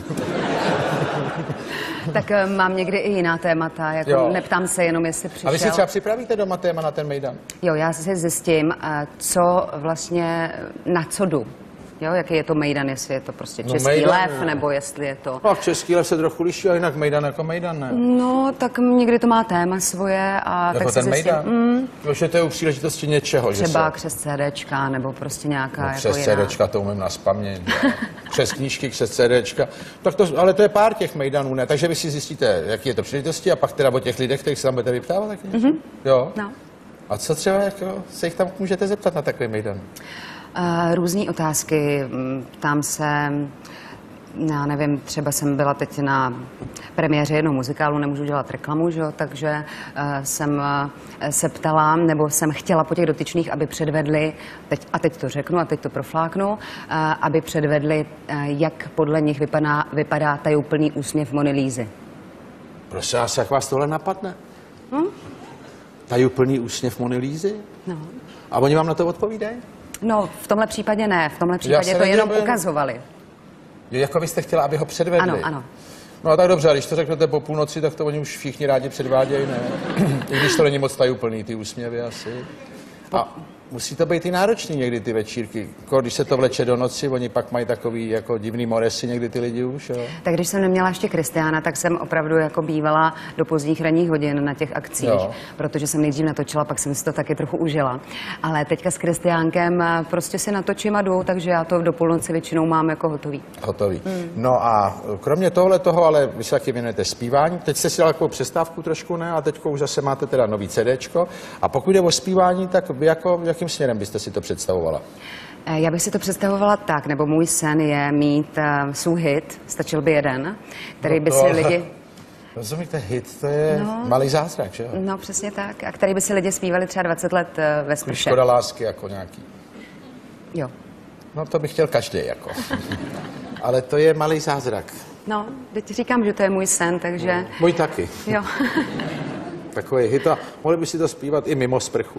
Tak mám někdy i jiná témata, jako jo. Neptám se jenom, jestli přišel. A vy si třeba připravíte doma téma na ten mejdan? Jo, já si zjistím, co vlastně, na co jdu. Jo, jaký je to mejdan, jestli je to prostě Český no, mejdan, lev, ne. Nebo jestli je to... No, Český lev se trochu liší, a jinak mejdan jako mejdan, ne? No, tak někdy to má téma svoje a... Jako tak ten si mejdan? Mm, že to je u příležitosti něčeho, třeba že křes CDčka, nebo prostě nějaká no, jako křes jiná... CDčka, to umím nazpamět. Křes knížky, křes CDčka. Tak to, ale to je pár těch mejdanů, ne? Takže vy si zjistíte, jaký je to příležitosti, a pak teda o těch lidech, kterých se tam budete vyptávat, taky mm-hmm. Jo? No. A co třeba jako, se jich tam můžete zeptat na takový mejdan? Uh, různý otázky, ptám se, já nevím, třeba jsem byla teď na premiéře jednoho muzikálu, nemůžu dělat reklamu, že jo, takže uh, jsem uh, se ptala, nebo jsem chtěla po těch dotyčných, aby předvedli, teď, a teď to řeknu, a teď to profláknu, uh, aby předvedli, uh, jak podle nich vypadá, vypadá tajuplný úsměv Mony Lízy. Prosím vás, jak vás tohle napadne? Hm? Tajuplný úsměv Mony Lízy? No. A oni vám na to odpovídají? No, v tomhle případě ne, v tomhle případě to jenom ukazovali. Jo, jako vy jste chtěla, aby ho předvedli. Ano, ano. No a tak dobře, a když to řeknete po půlnoci, tak to oni už všichni rádi předvádějí, ne? I když to není moc tajuplný, ty úsměvy asi. A musí to být i náročný někdy ty večírky. Když se to vleče do noci, oni pak mají takový jako divný moresy někdy ty lidi už, jo? Tak když jsem neměla ještě Kristiána, tak jsem opravdu jako bývala do pozdních ranních hodin na těch akcích, jo. Protože jsem nejdřív natočila, pak jsem si to taky trochu užila. Ale teďka s Kristiánkem prostě si natočím a jdu, takže já to do půlnoci většinou mám jako hotový. Hotový. Hmm. No a kromě tohle toho, ale vy se taky věnujete zpívání. Teď jste si dala takovou přestávku trošku, ne? A teďko už zase máte teda nový CDčko. A pokud jde o zpívání, tak vy jako, jakým směrem byste si to představovala? Já bych si to představovala tak, nebo můj sen je mít uh, svůj hit, stačil by jeden, který no by si lidi... Rozumíte, hit, to je no, malý zázrak, že jo? No, přesně tak. A který by si lidi zpívali třeba dvacet let uh, ve sprše. Škoda lásky jako nějaký. Jo. No, to bych chtěl každý, jako. Ale to je malý zázrak. No, teď říkám, že to je můj sen, takže... No, můj taky. Jo. Takový hit a mohli by si to zpívat i mimo sprchu.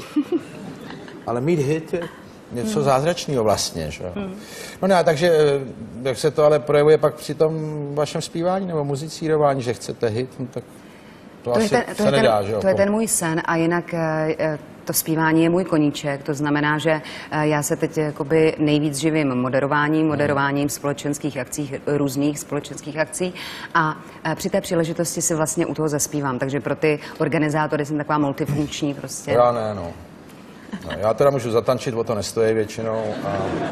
Ale mít hit je něco hmm. zázračného vlastně, že? Hmm. No ne, takže jak se to ale projevuje pak při tom vašem zpívání nebo muzicírování, že chcete hit, no tak to, to asi ten, to se nedá, ten, že? To je ten můj sen a jinak to zpívání je můj koníček, to znamená, že já se teď jakoby nejvíc živím moderováním, moderováním společenských akcí, různých společenských akcí a při té příležitosti si vlastně u toho zaspívám, takže pro ty organizátory jsem taková multifunkční prostě. Já ne, no. No, já teda můžu zatančit, o to nestojí většinou. A,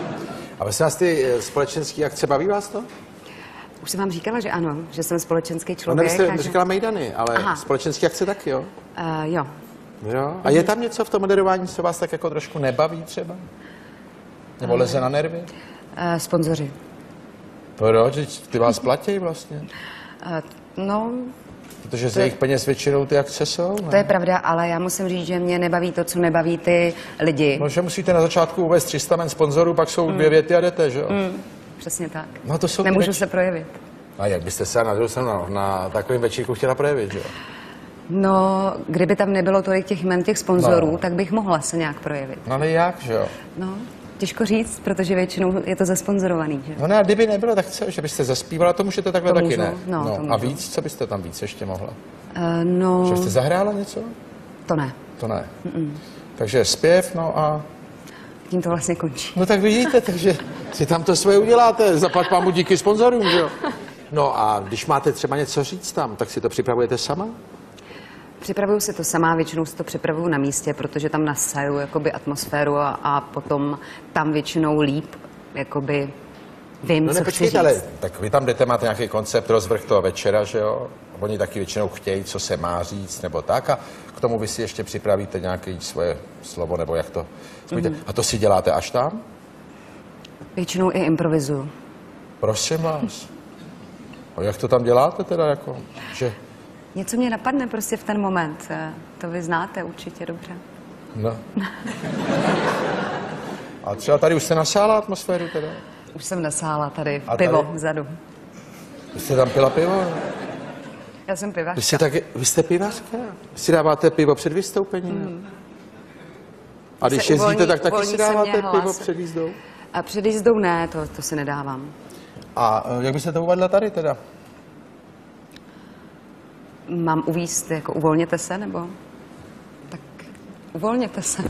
a vlastně vás ty společenské akce, baví vás to? Už jsem vám říkala, že ano, že jsem společenský člověk. No, nebyste že... říkala mejdany, ale aha. Společenské akce taky, jo? Uh, jo. Jo? A je tam něco v tom moderování, co vás tak jako trošku nebaví třeba? Nebo leze na nervy? Uh, sponzoři. Proč? Ty vás platí vlastně? Uh, no... Protože z jejich peněz většinou ty akce jsou, ne? To je pravda, ale já musím říct, že mě nebaví to, co nebaví ty lidi. No, že musíte na začátku uvést tři sta men sponzorů, pak jsou mm. dvě věty a jdete, že jo? Mm. Přesně tak. No, to jsou Nemůžu več... se projevit. A jak byste se na, na, na takovém večírku chtěla projevit, že jo? No, kdyby tam nebylo tolik těch jmen těch sponzorů, no. tak bych mohla se nějak projevit. No ale jak, že jo? No, těžko říct, protože většinou je to zasponzorovaný, že? No ne, a kdyby nebylo, tak co, že byste zaspívala, to můžete takhle to taky, můžu. ne? No, no. to můžu. A víc, co byste tam víc ještě mohla? Uh, no... Že jste zahrála něco? To ne. To ne. Mm-mm. Takže zpěv, no a... Tím to vlastně končí. No tak vidíte, takže si tam to svoje uděláte, zaplať pámu díky sponzorům, že jo? No a když máte třeba něco říct tam, tak si to připravujete sama? Připravuju si to sama, většinou si to připravuju na místě, protože tam nasaju jakoby atmosféru a, a potom tam většinou líp jakoby vím, no co nepočkejte, chci ale říct. tak vy tam jdete, máte nějaký koncept, rozvrch toho večera, že jo? Oni taky většinou chtějí, co se má říct, nebo tak a k tomu vy si ještě připravíte nějaké svoje slovo, nebo jak to mm. A to si děláte až tam? Většinou i improvizuju. Prosím vás. A jak to tam děláte teda, jako, že... Něco mě napadne prostě v ten moment. To vy znáte určitě dobře. No. A třeba tady už jste nasála atmosféru teda? Už jsem nasála tady A pivo tady? vzadu. Vy jste tam pila pivo? Já jsem pivařka. Vy jste, taky, vy jste pivařka? Vy si dáváte pivo před vystoupením? Mm. A když jezdíte, uvolní, tak taky si dáváte pivo před jízdou? A před jízdou ne, to, to si nedávám. A jak byste to uvedla tady teda? Mám uvíct, jako uvolněte se, nebo? Tak uvolněte se.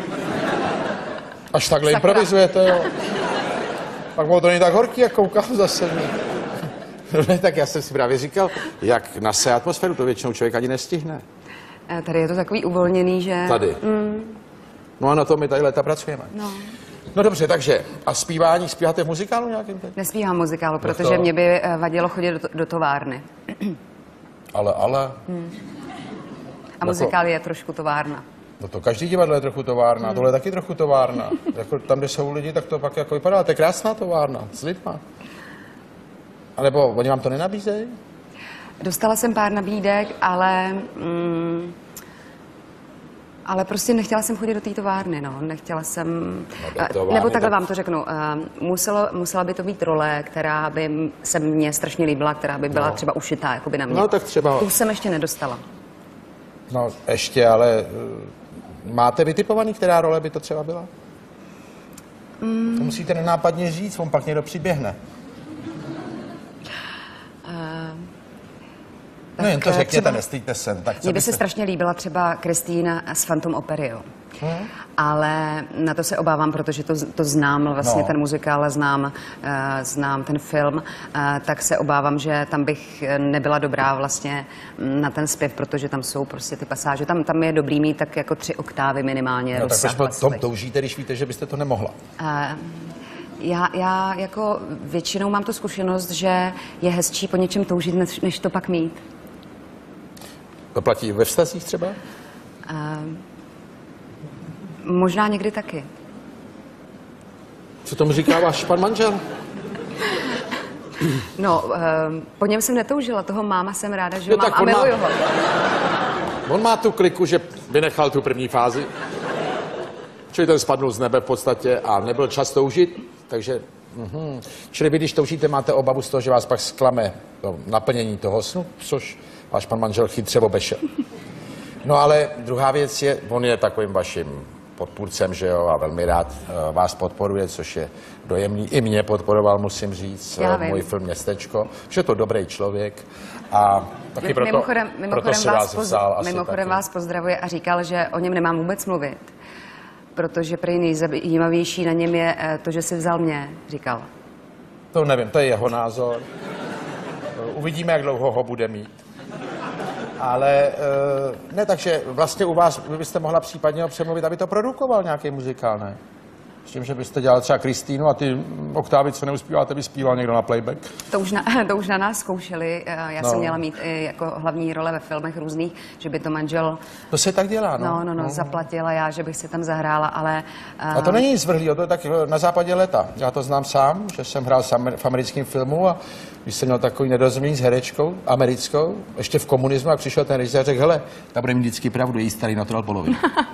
Až takhle Sakra. Improvizujete, jo? Pak bylo to není tak horký, jak koukám zase. Ne, tak já jsem si právě říkal, jak nase atmosféru, to většinou člověk ani nestihne. Tady je to takový uvolněný, že... Tady. Mm. No a na to my tady leta pracujeme. No. No dobře, takže a zpívání, zpíváte v muzikálu nějakým teď? Nespívám muzikálu, protože mě by vadilo chodit do, do továrny. Ale, ale... Hmm. A muzikál je trošku továrna. No to každý divadlo je trochu továrna, hmm. tohle je taky trochu továrna. Jako tam, kde jsou lidi, tak to pak jako vypadá, to je krásná továrna, s lidma. A nebo oni vám to nenabízejí? Dostala jsem pár nabídek, ale... Mm, ale prostě nechtěla jsem chodit do té továrny, no. Nechtěla jsem... No, továrny, nebo takhle tak... vám to řeknu. Uh, muselo, musela by to být role, která by se mně strašně líbila, která by byla no. třeba ušitá jakoby na mě. No tak třeba... Tu jsem ještě nedostala. No ještě, ale uh, máte vytipovaný, která role by to třeba byla? Mm. To musíte nenápadně říct, on pak někdo přiběhne. Uh, No jen to eh, řekněte, třeba- nestýďte se. Tak co Mně by se byste... strašně líbila třeba Kristýna z Phantom Opery, jo. Hmm. Ale na to se obávám, protože to, to znám vlastně No. ten muzikál, znám, uh, znám ten film, uh, tak se obávám, že tam bych nebyla dobrá vlastně na ten zpěv, protože tam jsou prostě ty pasáže. Tam, tam je dobrý mít tak jako tři oktávy minimálně. No, tak rozsah proč po tom hlasový. toužíte, když víte, že byste to nemohla? Uh, já, já jako většinou mám tu zkušenost, že je hezčí po něčem toužit, než, než to pak mít. To platí ve vztazích třeba? Uh, možná někdy taky. Co tomu říká váš pan manžel? No, uh, po něm jsem netoužila, toho máma jsem ráda, že Jo, ho mám tak a on má- miluju ho. On má tu kliku, že vynechal tu první fázi. Čili ten spadnul z nebe v podstatě a nebyl čas toužit, takže... Mhm. Čili vy, když toužíte, máte obavu z toho, že vás pak zklame to naplnění toho snu, což váš pan manžel chytře obešel. No ale druhá věc je, on je takovým vaším podpůrcem, že jo, a velmi rád uh, vás podporuje, což je dojemný. I mě podporoval, musím říct, Já uh, vím. můj film Městečko, že je to dobrý člověk a taky proto, mimochodem proto mimochodem, si vás, vás poz, vzal asi mimochodem taky. vás pozdravuje a říkal, že o něm nemám vůbec mluvit, protože prý nejzajímavější na něm je eh, to, že si vzal mě, říkal. To nevím, to je jeho názor. Uvidíme, jak dlouho ho bude mít. Ale uh, ne, takže vlastně u vás vy byste mohla případně ho přemluvit, aby to produkoval nějaký muzikál, ne? S tím, že byste dělal třeba Kristýnu a ty oktávy, co neuspíváte, by zpíval někdo na playback. To už na, to už na nás zkoušeli, eh, já No. jsem měla mít i jako hlavní role ve filmech různých, že by to manžel, To se tak dělá, no. no, no, no, zaplatila já, že bych si tam zahrála, ale... eh, A to není nic zvrhlýho, to je tak na západě leta. Já to znám sám, že jsem hrál v americkém filmu a když jsem měl takový nedorozumění s herečkou americkou, ještě v komunismu, a přišel ten režisér a řekl, hele, ta bude mít vždycky pravdu, její starý natural polovinu.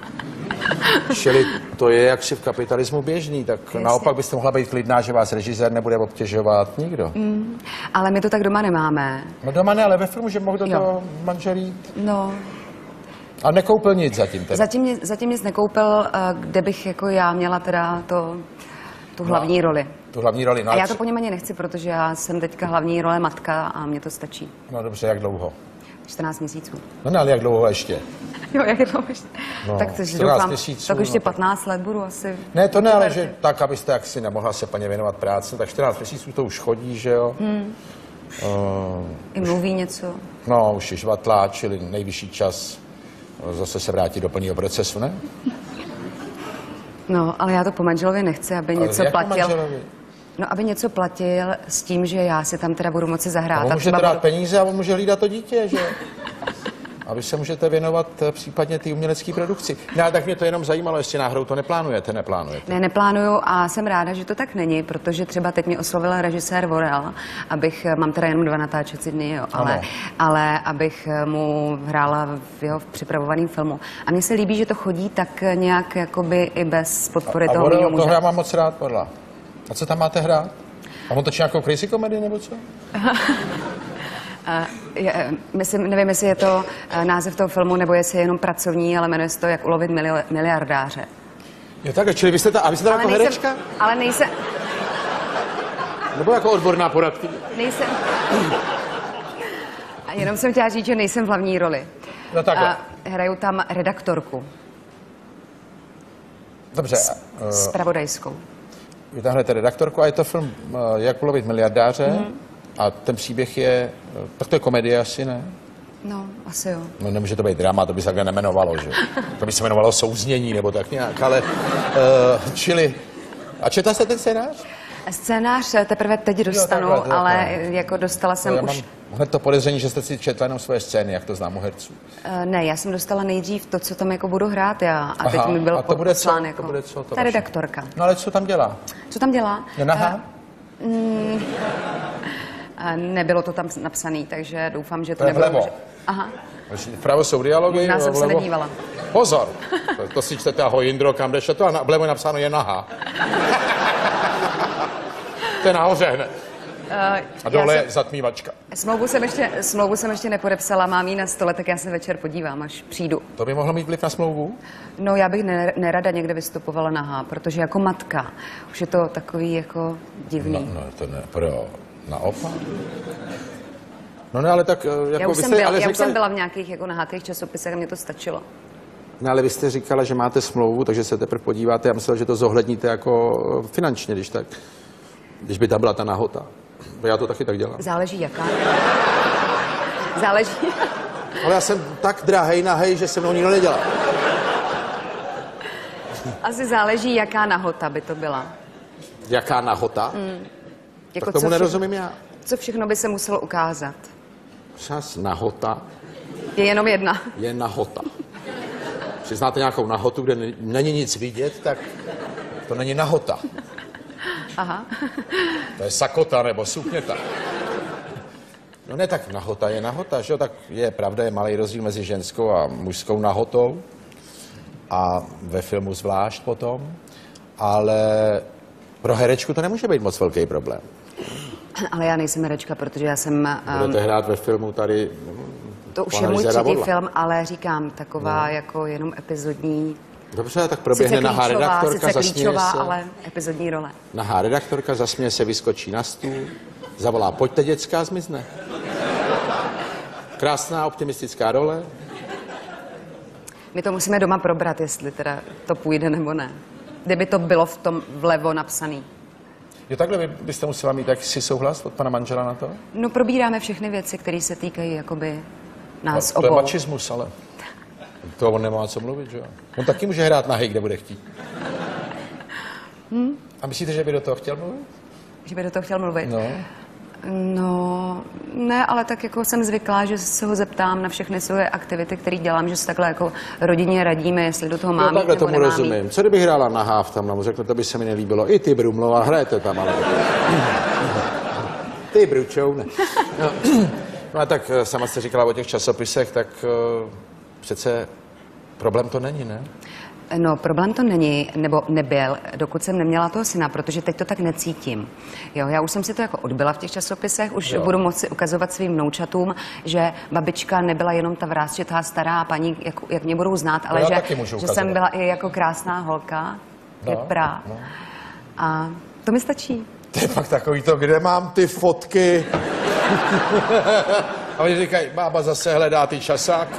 Čili to je jaksi v kapitalismu běžný, tak Jasně. naopak byste mohla být klidná, že vás režisér nebude obtěžovat nikdo. Mm, ale my to tak doma nemáme. No doma ne, ale ve filmu, že mohl do Jo. toho manžel jít. No, A nekoupil nic zatím teda. zatím, mě- zatím nic nekoupil, eh, kde bych jako já měla teda to, tu hlavní roli. Tu hlavní roli. No, A já tři- to po něm ani nechci, protože já jsem teďka hlavní role matka a mně to stačí. No dobře, jak dlouho? čtrnáct měsíců. No ne, ale jak dlouho ještě? Jo, jak je to ještě? No, tak to čtrnáct doufám, měsíců, tak ještě no tak- patnáct let budu asi. Ne, to ne, ale Super. že tak, abyste jaksi nemohla se plně věnovat práci, tak čtrnáct měsíců to už chodí, že jo? Hmm. Uh, I mluví něco. no, už je žvatlá, čili nejvyšší čas uh, zase se vrátit do plného procesu, ne? No, ale já to po manželovi nechci, aby něco jak po platil. manželovi? No, aby něco platil s tím, že já si tam teda budu moci zahrát. A on A může třeba dát budu- peníze a on může hlídat to dítě, že? A vy se můžete věnovat eh, případně té umělecké produkci. Ne, ale tak mě to jenom zajímalo, jestli náhodou to neplánujete, neplánujete. Ne, neplánuju a jsem ráda, že to tak není, protože třeba teď mě oslovil režisér Vorel, abych, mám teda jenom dva natáčecí dny, jo, ale, Ano. ale abych mu hrála v jeho připravovaném filmu. A mně se líbí, že to chodí tak nějak jakoby i bez podpory A toho Vorel, mýho toho muže. já mám moc rád, podle. A co tam máte hrát? A on točí nějakou crazy komedii nebo co? Eh, je, myslím, nevím, jestli je to eh, název toho filmu, nebo jestli je jenom pracovní, ale jmenuje se to Jak ulovit mili- miliardáře. Jo tak, čili vy jste ta, a vy jste tam jako herečka? ale nejsem, Nebo jako odborná poradkyně? nejsem, a jenom jsem chtěla říct, že nejsem v hlavní roli. No takhle. A hraju tam redaktorku, Dobře, uh, zpravodajskou. vy tam hrajete redaktorku a je to film uh, Jak ulovit miliardáře mm. a ten příběh je, uh, tak to je komedie asi, ne? No, asi jo. No nemůže to být drama, to by se takhle nemenovalo, že? To by se jmenovalo Souznění nebo tak nějak, ale uh, čili, a četla jste ten scénář? Scénář teprve teď dostanu, takhle, takhle. ale jako dostala jsem Já už... mám hned to podezření, že jste si četla jenom svoje scény, jak to znám u herců. Eh, Ne, já jsem dostala nejdřív to, co tam jako budu hrát já. A Aha, teď mi byl a to bude co? poslán To jako bude co, to ta vaše? redaktorka. No ale co tam dělá? Co tam dělá? Je nahá? Eh, Nebylo to tam napsané, takže doufám, že to, To je nebude... vlevo. Že... Aha, Vpravo jsou dialogy, možná jsem se vlevo... nedívala. Pozor, to, to si čtete ahoj Jindro, kam jdeš, a to a na, vlevo je napsáno je nahá. To je nahoře hned. Uh, A dole je zatmívačka. Smlouvu jsem, ještě, smlouvu jsem ještě nepodepsala, mám ji na stole, tak já se večer podívám, až přijdu. To by mohlo mít vliv na smlouvu? No, já bych ne, nerada někde vystupovala nahá, protože jako matka už je to takový jako divný. No, no to ne, pro, naopak. No ne, ale tak jako já už, vy jsem, jste, byla, ale já řekla, už jsem byla v nějakých jako nahatých časopisech a mě to stačilo. No ale vy jste říkala, že máte smlouvu, takže se teprve podíváte. Já myslel, že to zohledníte jako finančně, když tak. Když by tam byla ta nahota. Já to taky tak dělám. Záleží jaká. Záleží. Ale já jsem tak drahej nahej, že se mnou nikdo nedělá. Asi záleží, jaká nahota by to byla. Jaká nahota? Mm. Jako tak tomu co nerozumím všechno, já. Co všechno by se muselo ukázat? Čas nahota. Je jenom jedna. Je nahota. Když znáte nějakou nahotu, kde není nic vidět, tak to není nahota. Aha. To je sakota nebo sukněta. No ne, tak nahota je nahota, že jo? Tak je pravda, je malý rozdíl mezi ženskou a mužskou nahotou. A ve filmu zvlášť potom. Ale pro herečku to nemůže být moc velký problém. Ale já nejsem herečka, protože já jsem... Um, Budete hrát ve filmu tady... To už je můj třetí film, ale říkám, taková no. jako jenom epizodní... Dobře, tak proběhne nahá redaktorka, sice zasměje klíčová, se. ale epizodní role. Nahá redaktorka, zasměje se, vyskočí na stůl, zavolá, pojďte dětská, zmizne. Krásná, optimistická role. My to musíme doma probrat, jestli teda to půjde nebo ne. Kdyby to bylo v tom vlevo napsaný. Jo, takhle vy byste musela mít taky souhlas od pana manžela na to? No, probíráme všechny věci, které se týkají jakoby nás to obou. To je mačismus, ale to on nemá co mluvit, že jo? On taky může hrát nahej, kde bude chtít. Hmm? A myslíte, že by do toho chtěl mluvit? Že by do toho chtěl mluvit? No. No, ne, ale tak jako jsem zvyklá, že se ho zeptám na všechny svoje aktivity, které dělám, že se takhle jako rodině radíme, jestli do toho mám no, jít, nebo tomu nemám rozumím. jít. Co kdybych hrála na háv tam, no, řeknu, to by se mi nelíbilo. I ty, Brumlova, hrajete tam, ale... Ty, Bručoune. No. no a tak sama jste říkala o těch časopisech, tak uh, přece problém to není, ne? No, problém to není, nebo nebyl, dokud jsem neměla toho syna, protože teď to tak necítím. Jo, já už jsem si to jako odbyla v těch časopisech, už jo. budu moci ukazovat svým vnoučatům, že babička nebyla jenom ta vrásčetá stará paní, jak, jak mě budou znát, ale no, že, že jsem byla i jako krásná holka, no, kyprá. No. A to mi stačí. To je fakt takový to, kde mám ty fotky. A oni říkají, bába zase hledá ty časáky.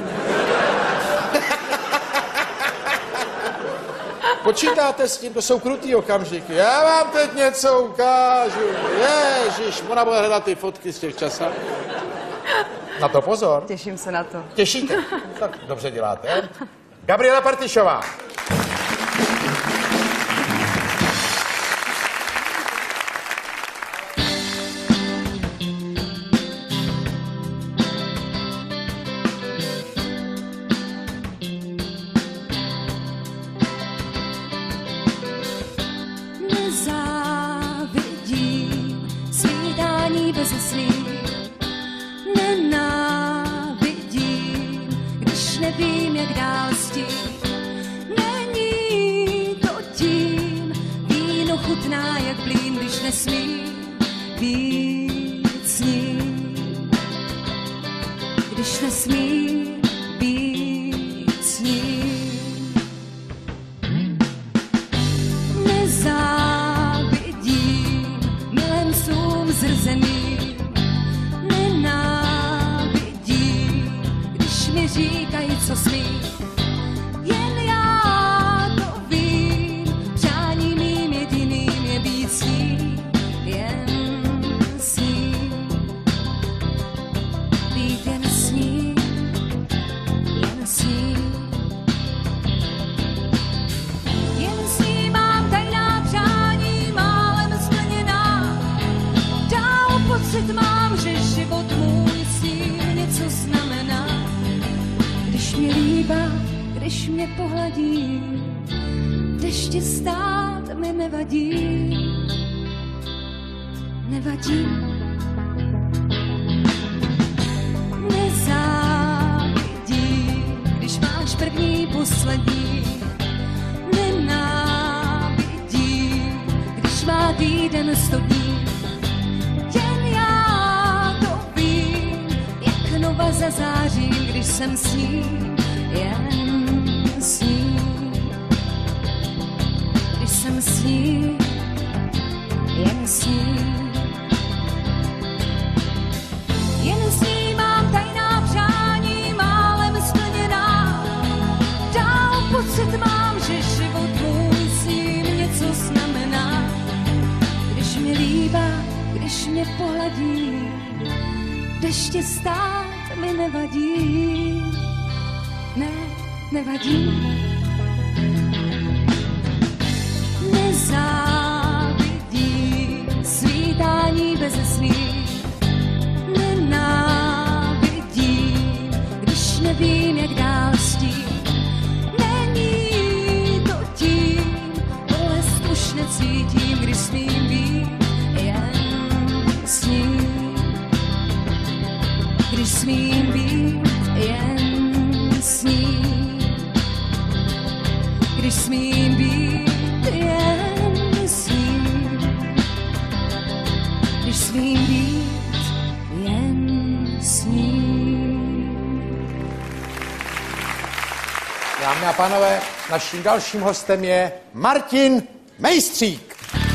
Počítáte s tím, to jsou krutý okamžiky. Já vám teď něco ukážu. Ježiš, ona bude hledat ty fotky z těch časáků. Na to pozor. Těším se na to. Těšíte? Tak dobře děláte. Gabriela Partišová. Nevím, jak dál s tím. Není to tím, víno chutná jak blín, když nesmí být s ním. Když nesmí být s ním. Nezávidím milencům zrzeným, nenávidím, když mi říkají, co smí. Jen já to vím, přání mým jediným je být s ním, jen s ním. Být jen s ním, jen s ním. Jen s ním mám tajná přání, málem splněná. Dál pocit mám, že život můj s ním něco znamená. Když mě líbá, když mě pohladí, v dešti stát mi nevadí, nevadí. Nezávidí, když máš první, poslední, nenávidí, když má týden sto dní. Jen já to vím, jak nova zazáří, když jsem s ním, jen s ním. Když jsem s ním, jen s ním. Jen s ním stát mi nevadí, ne, nevadí. Nezávidí svítání beze slív, nenávidím, když nevím, jak dál stít. Není to tím, bolest už necítím, když smím být jen s ním. Když smím být jen s ním. Když smím být jen s ním. Když smím být jen s ním. Dámy a pánové, naším dalším hostem je Martin Mejstřík.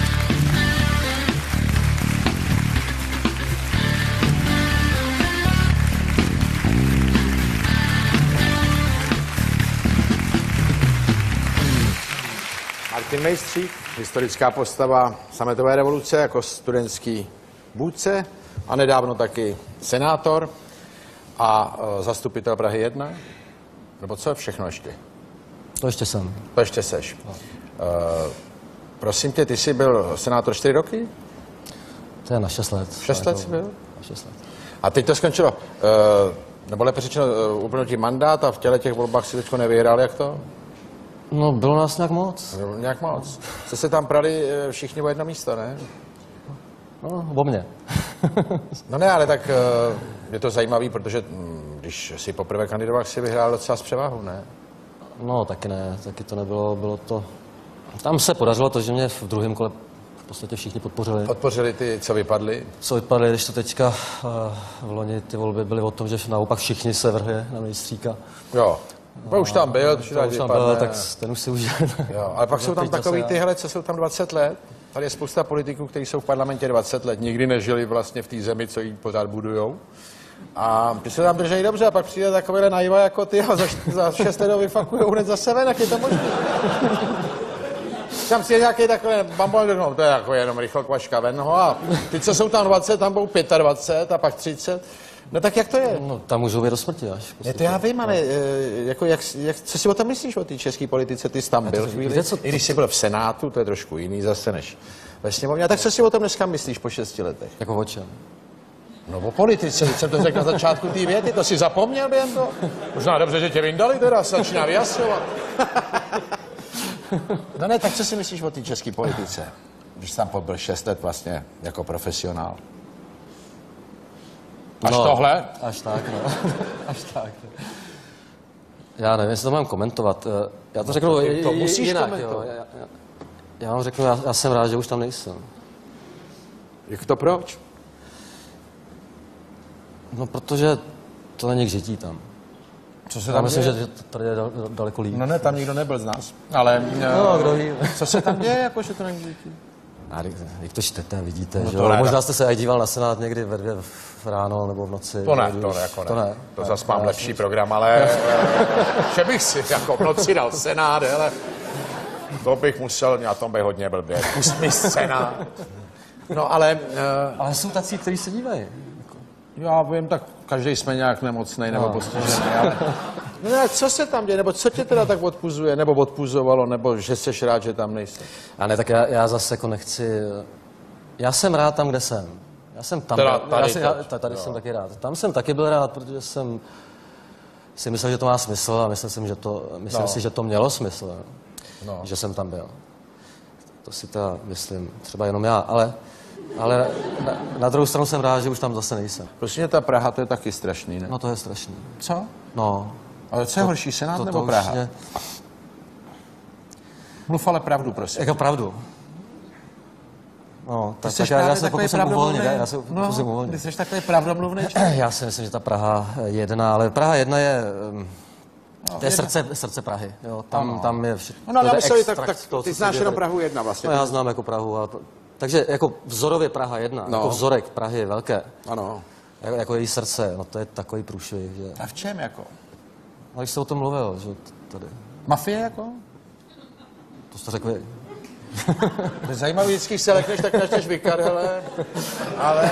Martin Mejstřík, historická postava sametové revoluce jako studentský vůdce a nedávno taky senátor a e, zastupitel Prahy jedna. Nebo co všechno ještě? To ještě jsem. To ještě seš. No. E, prosím tě, ty jsi byl senátor čtyři roky? To je na šest let. Šest let jsi byl? Na šest let. A teď to skončilo. E, nebo lépe řečeno, uplynutí mandát a v těle těch volbách si teďko nevyhrál, jak to? No, bylo nás nějak moc. Bylo nějak moc. Jste se tam prali všichni o jedno místo, ne? No, o mě. No ne, ale tak je to zajímavý, protože když si poprvé kandidoval, si vyhrál docela s převahou, ne? No, taky ne, taky to nebylo, bylo to... Tam se podařilo to, že mě v druhém kole v podstatě všichni podpořili. Podpořili ty, co vypadli? Co vypadli, když to teďka v loni ty volby byly o tom, že naopak všichni se vrhli na Mejstříka. Jo. No, už tam byl, to už tam byl, tak ten už si užil. Jo, ale pak jsou tam takový ty, hele, co jsou tam dvacet let. Tady je spousta politiků, kteří jsou v parlamentě dvacet let, nikdy nežili vlastně v té zemi, co jí pořád budujou. A ty se tam držejí dobře a pak přijde takovýhle naiva jako ty a za, za šest let vyfakujou hned za sebe, jak je to možné. Tam si je nějaký takový bambol, no, to je jako jenom rychlo kvaška ven, no a ty, co jsou tam dvacet, tam budou dvacet pět a pak třicet. No tak jak to je? No, tam můžou být do smrti až. Ne, to já vím, ale jako, jak, jak, co si o tom myslíš, o té české politice? Ty jsi tam byl chvíli, i když jsi byl v Senátu, to je trošku jiný zase než ve sněmovně. A tak co si o tom dneska myslíš po šesti letech? Jako o čem? No o politice, teď jsem to řekl na začátku té věty, to si zapomněl během to? Možná dobře, že tě vyndali teda, se začíná vyjasňovat. No ne, tak co si myslíš o té české politice, když jsi tam byl šest let vlastně jako profesionál? Až no, tohle? Až tak, no. Až tak. Já nevím, jestli to mám komentovat. Já to no, řeknu to, to musíš jinak. komentovat. Jo. Já, já, já vám řeknu, já, já jsem rád, že už tam nejsem. Jak to proč? No, protože to není k žití tam. Co se já tam myslím, děje? že tady je daleko líp. No ne, tam nikdo nebyl z nás. Ale... No, kdo ví. Co se tam děje, jako že to není k žití? Jak to čtete, vidíte, no že to ne, možná tak... jste se aj díval na Senát někdy ve dvě v ráno nebo v noci. To ne, to ne, jako ne. To, ne. to zase mám lepší jsem... program, ale že bych si jako v noci dal Senát, ale to bych musel, na tom bych hodně blbě. Pust mi Senát. No ale... Uh... Ale jsou tací, kteří se dívají. Já vím, tak každý jsme nějak nemocnej nebo no. postižený, ale... No ne, co se tam děje, nebo co tě teda tak odpuzuje, nebo odpuzovalo, nebo že jsi rád, že tam nejsi? A ne, tak já, já zase jako nechci... Já jsem rád tam, kde jsem. Já jsem tam... Teda tady, já jsem, já, tady jsem taky rád. Tam jsem taky byl rád, protože jsem si myslel, že to má smysl a myslím, si, že to, myslím no. si, že to mělo smysl. No. Že jsem tam byl. To si teda myslím, třeba jenom já, ale... Ale na, na druhou stranu jsem rád, že už tam zase nejsem. Prostě ta Praha, to je taky strašný, ne? No to je strašný. Co? No. Ale co je horší, Senát to, nebo to Praha? Mě... Mluv ale pravdu, prosím. Jako pravdu. No, tak, tak já, já se pokusím uvolnit, já se no, pokusím uvolnit. Ty jsi takový pravdomluvný? Já si myslím, že ta Praha jedna, ale Praha jedna je... No, to je srdce, srce Prahy, jo, tam, no. tam je všechno. No, no, mysleli, tak, tak toho, ty znáš jenom Prahu jedna vlastně. No, já znám jako Prahu, ale... Takže jako vzorově Praha jedna, no. Jako vzorek Prahy je velké. Ano. Jako, jako její srdce, no to je takový průšvih, že... A v čem jako? No, když jsi o tom mluvil, že tady... Mafie jako? To jste řekli. Zajímavý, vždycky se lekneš, tak načteš vykarele, ale...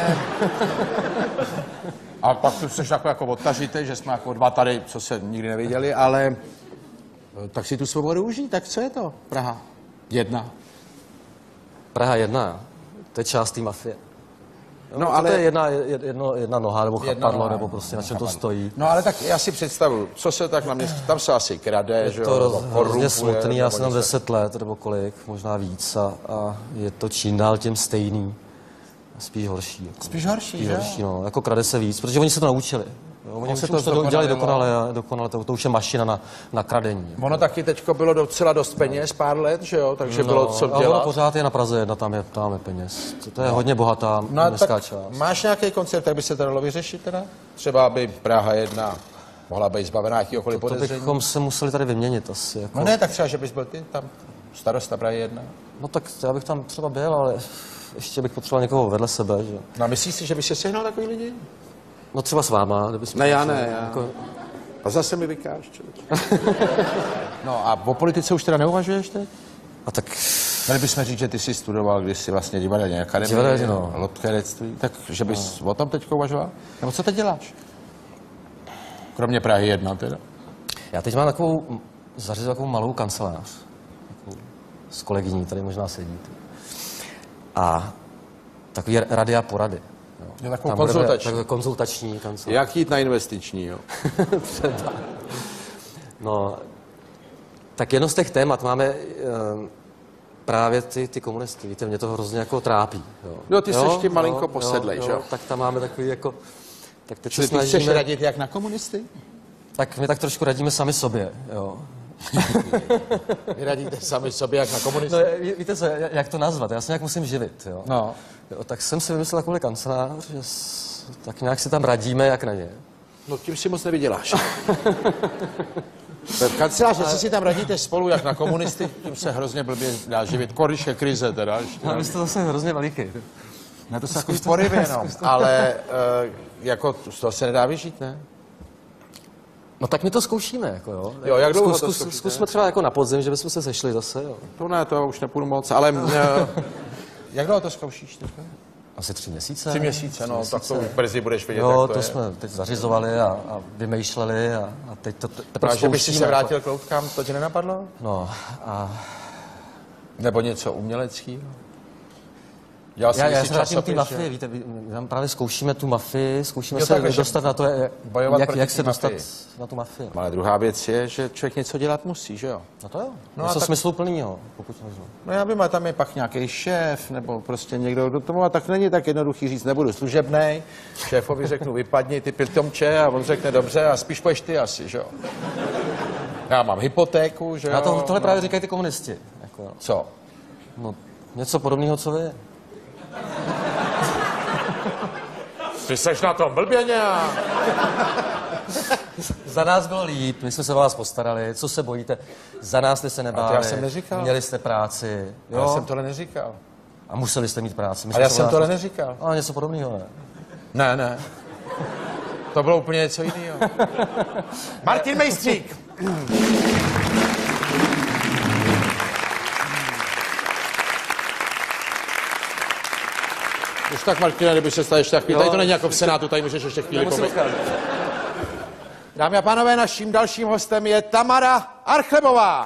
A pak tu jsi takhle jako odtažitej, že jsme jako dva tady, co se nikdy neviděli, ale... Tak si tu svobodu užij, tak co je to? Praha jedna. Praha jedna, to je část té mafie. No, No, to ale... je jedna, jedno, jedna noha, nebo chapadlo, noha, nebo prostě na čem to stojí. No ale tak já si představuju, co se tak na mě... Tam se asi krade, Je že to jo, roz, nebo hrozně korupuje, smutný, já nebo jsem tam něco. deset let, nebo kolik, možná víc, a, a je to čím dál tím stejný. Spíš horší. Jako, Spíš horší, spíš že? horší, no. Jako krade se víc, protože oni se to naučili. Jo, oni On už, se už to to do- udělali zdokonalilo. dokonale, dokonale to, to už je mašina na, na kradení. Ono taky teďko bylo docela dost peněz, pár let, že jo, takže No, bylo co ale ono dělat. pořád je na Praze jedna, tam je, tam je peněz. To, to je hodně bohatá No a městská tak část. máš nějaký koncept, jak by se to dalo vyřešit teda? Třeba by Praha jedna mohla být zbavená jakýkoliv To podezření? bychom se museli tady vyměnit asi. Jako. No ne, tak třeba, že bys byl ty tam starosta Prahy jedna. No tak já bych tam třeba byl, ale ještě bych potřeboval někoho vedle sebe. Že? No a myslíš si, že by si sehnal takový lidi? No třeba s váma. Kdybys Ne, já ne, já. Jako, A zase mi vykáš, člověk. No a o politice už teda neuvažuješ teď? a tak Měli bychom říct, že ty jsi studoval kdysi vlastně divadelní akademii, Divadelní, no. lotkerectví, tak že bys no. o tom teď uvažoval? Nebo co teď děláš? Kromě Prahy jedna teda. já teď mám takovou, zařizuji takovou malou kancelář. Takovou, s kolegyní, tady možná sedí. A takový rady a porady. Jo. Je takovou Tam budeme- konzultační. Takové konzultační kancelář. Jak jít na investiční, jo? Třeba. No, tak jedno z těch témat máme e, právě ty, ty komunisty. Víte, mě to hrozně jako trápí. Jo, Jo, ty seš tím malinko posedlej, že jo? Tak tam máme takový jako... Tak teď se Čili ty chceš snažíme... radit jak na komunisty? Tak my tak trošku radíme sami sobě, jo. Vy radíte sami sobě jak na komunisty? No, ví- víte co, jak to nazvat? Já se nějak musím živit, jo. No. Jo, tak jsem si vymyslel takový kancelář, že s, tak nějak si tam radíme, jak na ně. No tím si moc nevyděláš. V kanceláři, jestli si tam radíte spolu jak na komunisty, tím se hrozně blbě dá živit. Když je krize teda. Ještě, Ale vy jste zase hrozně veliký. na to se takový porivě, no. Ale uh, jako z toho se nedá vyžít, ne? No tak my to zkoušíme, jako jo. Jo, jak dlouho to Zkus, zkoušíte? Zkusme třeba jako na podzim, že bychom se sešli zase, jo. To ne, to už nepůjdu moc, ale uh, jak dlouho to zkoušíš teďka? Asi tři měsíce. Tři měsíce, no, tak to už brzy budeš vědět, Jo, jak to, to je. jsme teď zařizovali a, a vymýšleli a, a teď to te- A teprve že bys si zkoušíme, se vrátil k loutkám, to ti nenapadlo? Jako. No a Nebo něco uměleckého? Dělal jsi já, já kdysi se vrátím k té časopis, že? mafii, víte, my my tam právě zkoušíme tu mafii, zkoušíme Jo, se takhle, že dostat na to, jak, bojovat jak, proti jak té se dostat mafii. na tu mafii. Ale druhá věc je, že člověk něco dělat musí, že jo? No to jo, No no a něco tak- smysluplného, pokud možno. No já vím, ale tam je pak nějaký šéf, nebo prostě někdo do tomu, a tak není tak jednoduchý říct, nebudu služebnej, šéfovi řeknu, vypadni ty pitomče, a on řekne dobře, a spíš poješ ty asi, že jo? Já mám hypotéku, že jo? A to, tohle no. právě říkají ty komunisti. Jako, Co? no, něco podobného, co vy. Ty seš na tom blbě nějak. Za nás bylo líp, my jsme se o vás postarali, co se bojíte? Za nás jste se nebáli, já jsem neříkal. měli jste práci, jo? Já jsem tohle neříkal. A museli jste mít práci. My Ale já jsme se o jsem vás tohle postarali. neříkal. Ale něco podobného, ne? Ne, ne. To bylo úplně něco jiného. Martin Mejstřík. Už tak, Martine, kdyby se stali ještě tak chvíli. Tady to není jako v Senátu, tady můžeš ještě chvíli Nemusím povědět. odcházet. Dámy a pánové, naším dalším hostem je Tamara Archlebová.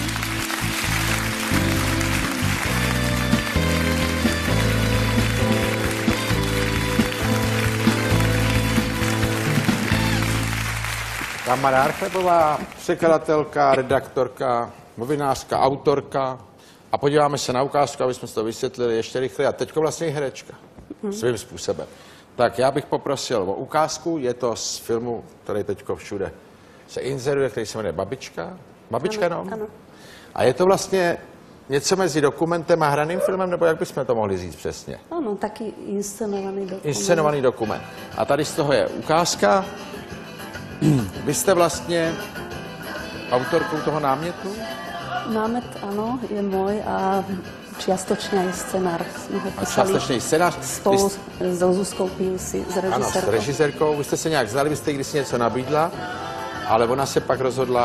Tamara Archlebová, překladatelka, redaktorka, novinářka, autorka. A podíváme se na ukázku, aby jsme si to vysvětlili ještě rychle. A teďko vlastně i herečka. Svým způsobem. Tak já bych poprosil o ukázku. Je to z filmu, který teďko všude se inzeruje, který se jmenuje Babička. Babička, no? Ano. A je to vlastně něco mezi dokumentem a hraným filmem, nebo jak bychom to mohli říct přesně? Áno, taký inscenovaný dokument. Inscenovaný dokument. A tady z toho je ukázka. Vy jste vlastně autorkou toho námětu? Námet, áno, je môj a čiastočne aj scenár. Sme ho A písali částečný scénář. spolu Vy s so Zuzkou Piusi, s Ano, s režisérkou. režisérkou. Vy jste se nějak znali, vy jste jí kdysi něco nabídla, ale ona se pak rozhodla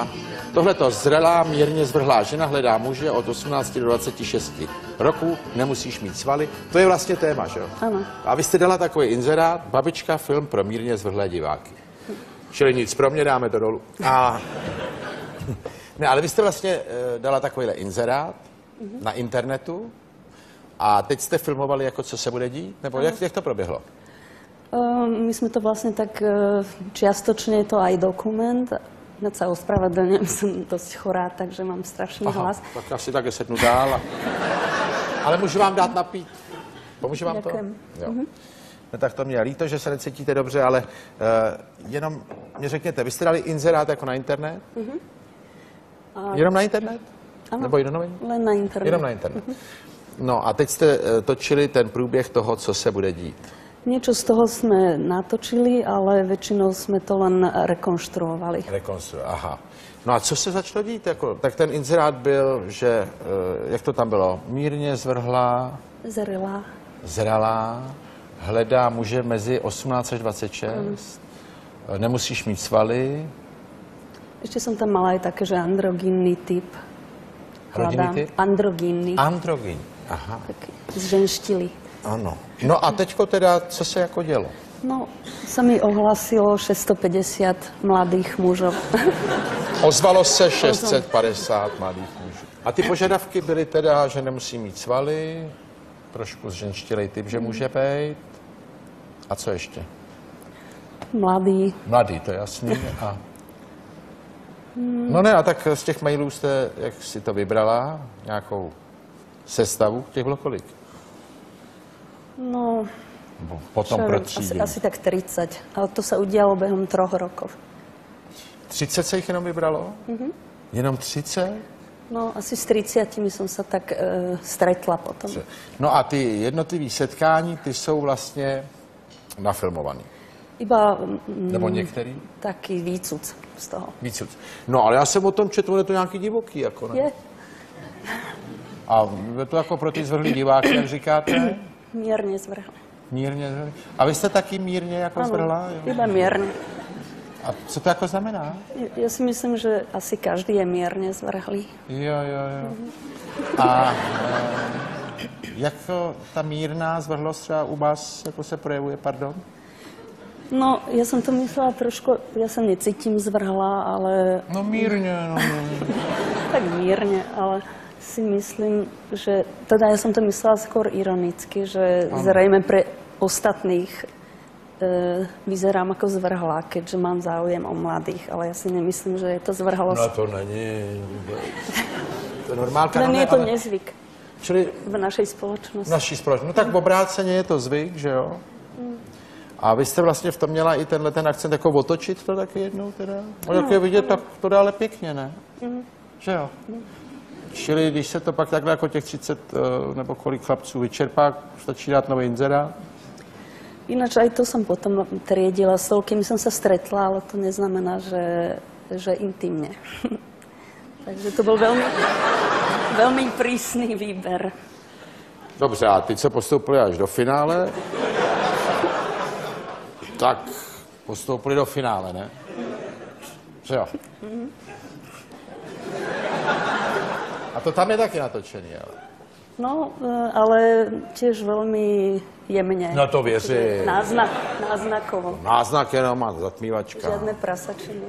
Tohleto zrelá, mírně zvrhlá žena hledá muže od osmnácti do dvaceti šesti roku, nemusíš mít svaly. To je vlastně téma, že jo? Ano. A vy jste dala takový inzerát, babička, film pro mírně zvrhlé diváky. Čili nic pro mě, dáme to dolů. A... Ne, ale vy jste vlastně uh, dala takovýhle inzerát mm-hmm. na internetu a teď jste filmovali, jako co se bude dít? Nebo jak, jak to proběhlo? Uh, my jsme to vlastně tak uh, čiastočne je to aj dokument. Hned sa ospravedlňujem, som dosť chorá, takže mám strašný Aha, hlas. Tak asi také sednu dál. A... Ale můžu vám dát napít? Pomůže vám Děkujem. to? Jo. Mm-hmm. No tak to mě líto, že se necítíte dobře, ale uh, jenom mě řekněte, vy jste dali inzerát jako na internet? Mm-hmm. A... Jenom na internet? Ano. Nebo i do novin? Len na internet. Jenom na internet. Mm-hmm. No a teď jste uh, točili ten průběh toho, co se bude dít. Niečo z toho sme natočili, ale väčšinou sme to len rekonštruovali. Rekonstruovali, aha. No a co se začalo dít? Jako, tak ten inzerát byl, že, uh, jak to tam bylo, mírně zvrhlá, Zrelá. zralá, hledá muže mezi osmnáct až dvacet šest, mm. nemusíš mít svaly. Ešte som tam mala aj také, že androgynný typ. Rodinný typ? Androgynný. Androgyn, aha. Taký zženštili. Ano. No a teďko teda, co se jako dělo? No, sa mi ohlasilo šesťstopäťdesiat mladých mužov. Ozvalo se šest set padesát mladých mužů. A ty požadavky byly teda, že nemusí mít svaly, trošku zženštilej typ, že může být. A co ještě? Mladý. Mladý, to je jasný. A... No ne, a tak z těch mailů jste, jak si to vybrala, nějakou sestavu, těch bylo kolik? No, potom pro třídě. Asi, asi tak tridsať, ale to sa udialo behom troch rokov. třicet se jich jenom vybralo? Mm-hmm. Jenom třicet? No, asi s tridsiatimi som sa tak e, stretla potom. No a ty jednotlivý setkání, ty jsou vlastně nafilmovaný. Iba... Mm, Nebo některý? Taký výcuc z toho. Výcuc. No, ale já jsem o tom četl, je to nějaký divoký, jako ne? Je. A je to jako pro ty zvrhlý diváky, jak říkáte? Mírně zvrhlá. Mírně zvrhlá. A vy jste taky mírně jako zvrhlá? Ano, iba mírně. A co to jako znamená? Ja si myslím, že asi každý je mierne zvrhlý. Jo, jo, jo. A e, jak to, ta mírná zvrhlost třeba u vás jako se projevuje, pardon? No, ja som to myslela trošku, ja sa necítim zvrhlá, ale... No mírně, no. Tak mírne, ale si myslím, že... Teda ja som to myslela skôr ironicky, že ano. Zrejme pre ostatných e, vyzerám ako zvrhlá, keďže mám záujem o mladých, ale ja si nemyslím, že je to zvrhlosť. No to není... To je normálka. Ale nie je to ale... nezvyk. Čili... V našej spoločnosti. V naší společnosti. No tak v obráceně je to zvyk, že jo? Hmm. A vy jste vlastně v tom měla i tenhle ten akcent jako otočit to taky jednou teda? No, jak je vidět, tak to dá ale pěkně, ne? Mm. Že jo? Mm. Čili když se to pak takhle jako těch třicet nebo kolik chlapců vyčerpá, stačí dát nový inzerát? Ináč aj to som potom triedila, s toľkými som sa stretla, ale to neznamená, že, že intimne. Takže to bol veľmi, veľmi prísny výber. Dobře, a ty, co postoupili až do finále, tak postoupili do finále, ne? Že jo? Mm-hmm. A to tam je taky natočený, ale... No, ale tiež veľmi jemne. No to věřím. Náznak, náznakovo. Náznak jenom a zatmívačka. Žiadne prasačiny.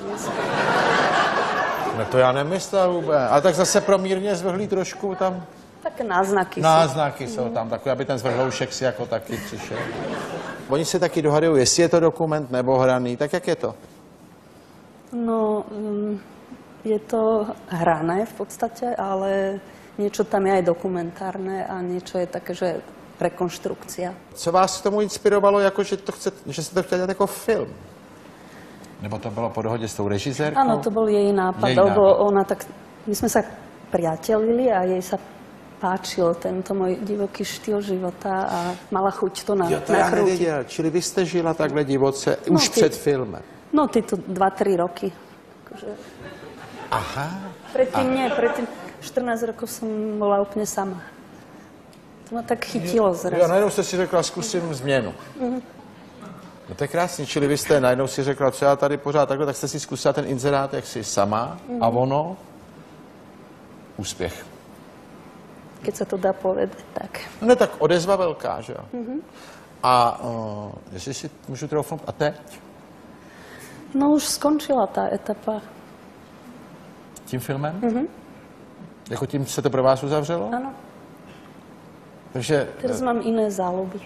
No to já nemyslel vůbec. Ale tak zase pro mírně zvrhlý trošku tam... Také náznaky jsou. Náznaky jsou tam, takové, aby ten zvrhloušek si jako taky přišel. Oni se taky dohadují, jestli je to dokument nebo hraný, tak jak je to? No, je to hrané v podstate, ale niečo tam je aj dokumentárne a niečo je také, že rekonštrukcia. Co vás k tomu inspirovalo, jako že, to chce, že jste to chtěli dělat jako film? Nebo to bylo po dohodě s tou režisérkou? Áno, to bol jej nápad, jej lebo nápad. ona tak, my sme sa priatelili a jej sa páčil tento môj divoký štýl života a mala chuť to na, jo, to já nachrútiť. nevěděl. Čili vy jste žila takhle divoce no, už ty, před filmem? No, tyto dva, tri roky. Akože... Aha. Predtým nie, predtým štrnásť rokov som bola úplne sama. To ma tak chytilo zrazu. Jo, najednou jste si řekla, zkusím změnu. Mm-hmm. No to je krásný, čili vy jste najednou si řekla, co já tady pořád takhle, tak jste si zkusila ten inzerát, jak si sama mm. a ono, úspěch. Keď se to dá povedať, tak. No ne, tak odezva velká, že jo? Mm-hmm. A uh, jestli si můžu troufnout, a teď? No už skončila ta etapa. Tím filmem? Mm-hmm. Jako tím se to pro vás uzavřelo? Ano. Takže... Teraz mám jiné záloby.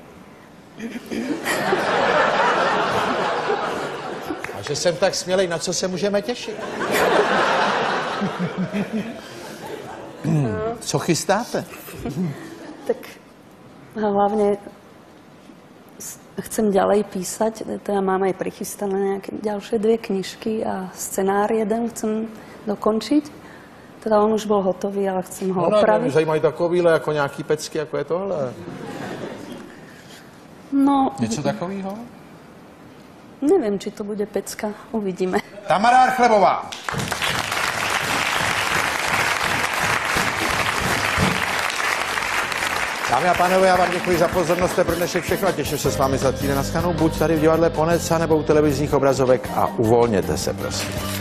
A že jsem tak smělej, na co se můžeme těšit? Co chystáte? Tak hlavně chcem ďalej písať, teda mám aj prichystané nejaké ďalšie dve knižky a scenár jeden chcem dokončiť. Teda on už byl hotový, ale chcem ho no, opravit. Mě zajímají takovýhle, jako nějaký pecky, jako je tohle. No, něco takového? Nevím, či to bude pecka, uvidíme. Tamara Archlebová. Dámy a pánové, já vám děkuji za pozornost, to je pro dnešek všechno a těším se s vámi za týden na shledanou, buď tady v divadle Ponec, nebo u televizních obrazovek a uvolněte se, prosím.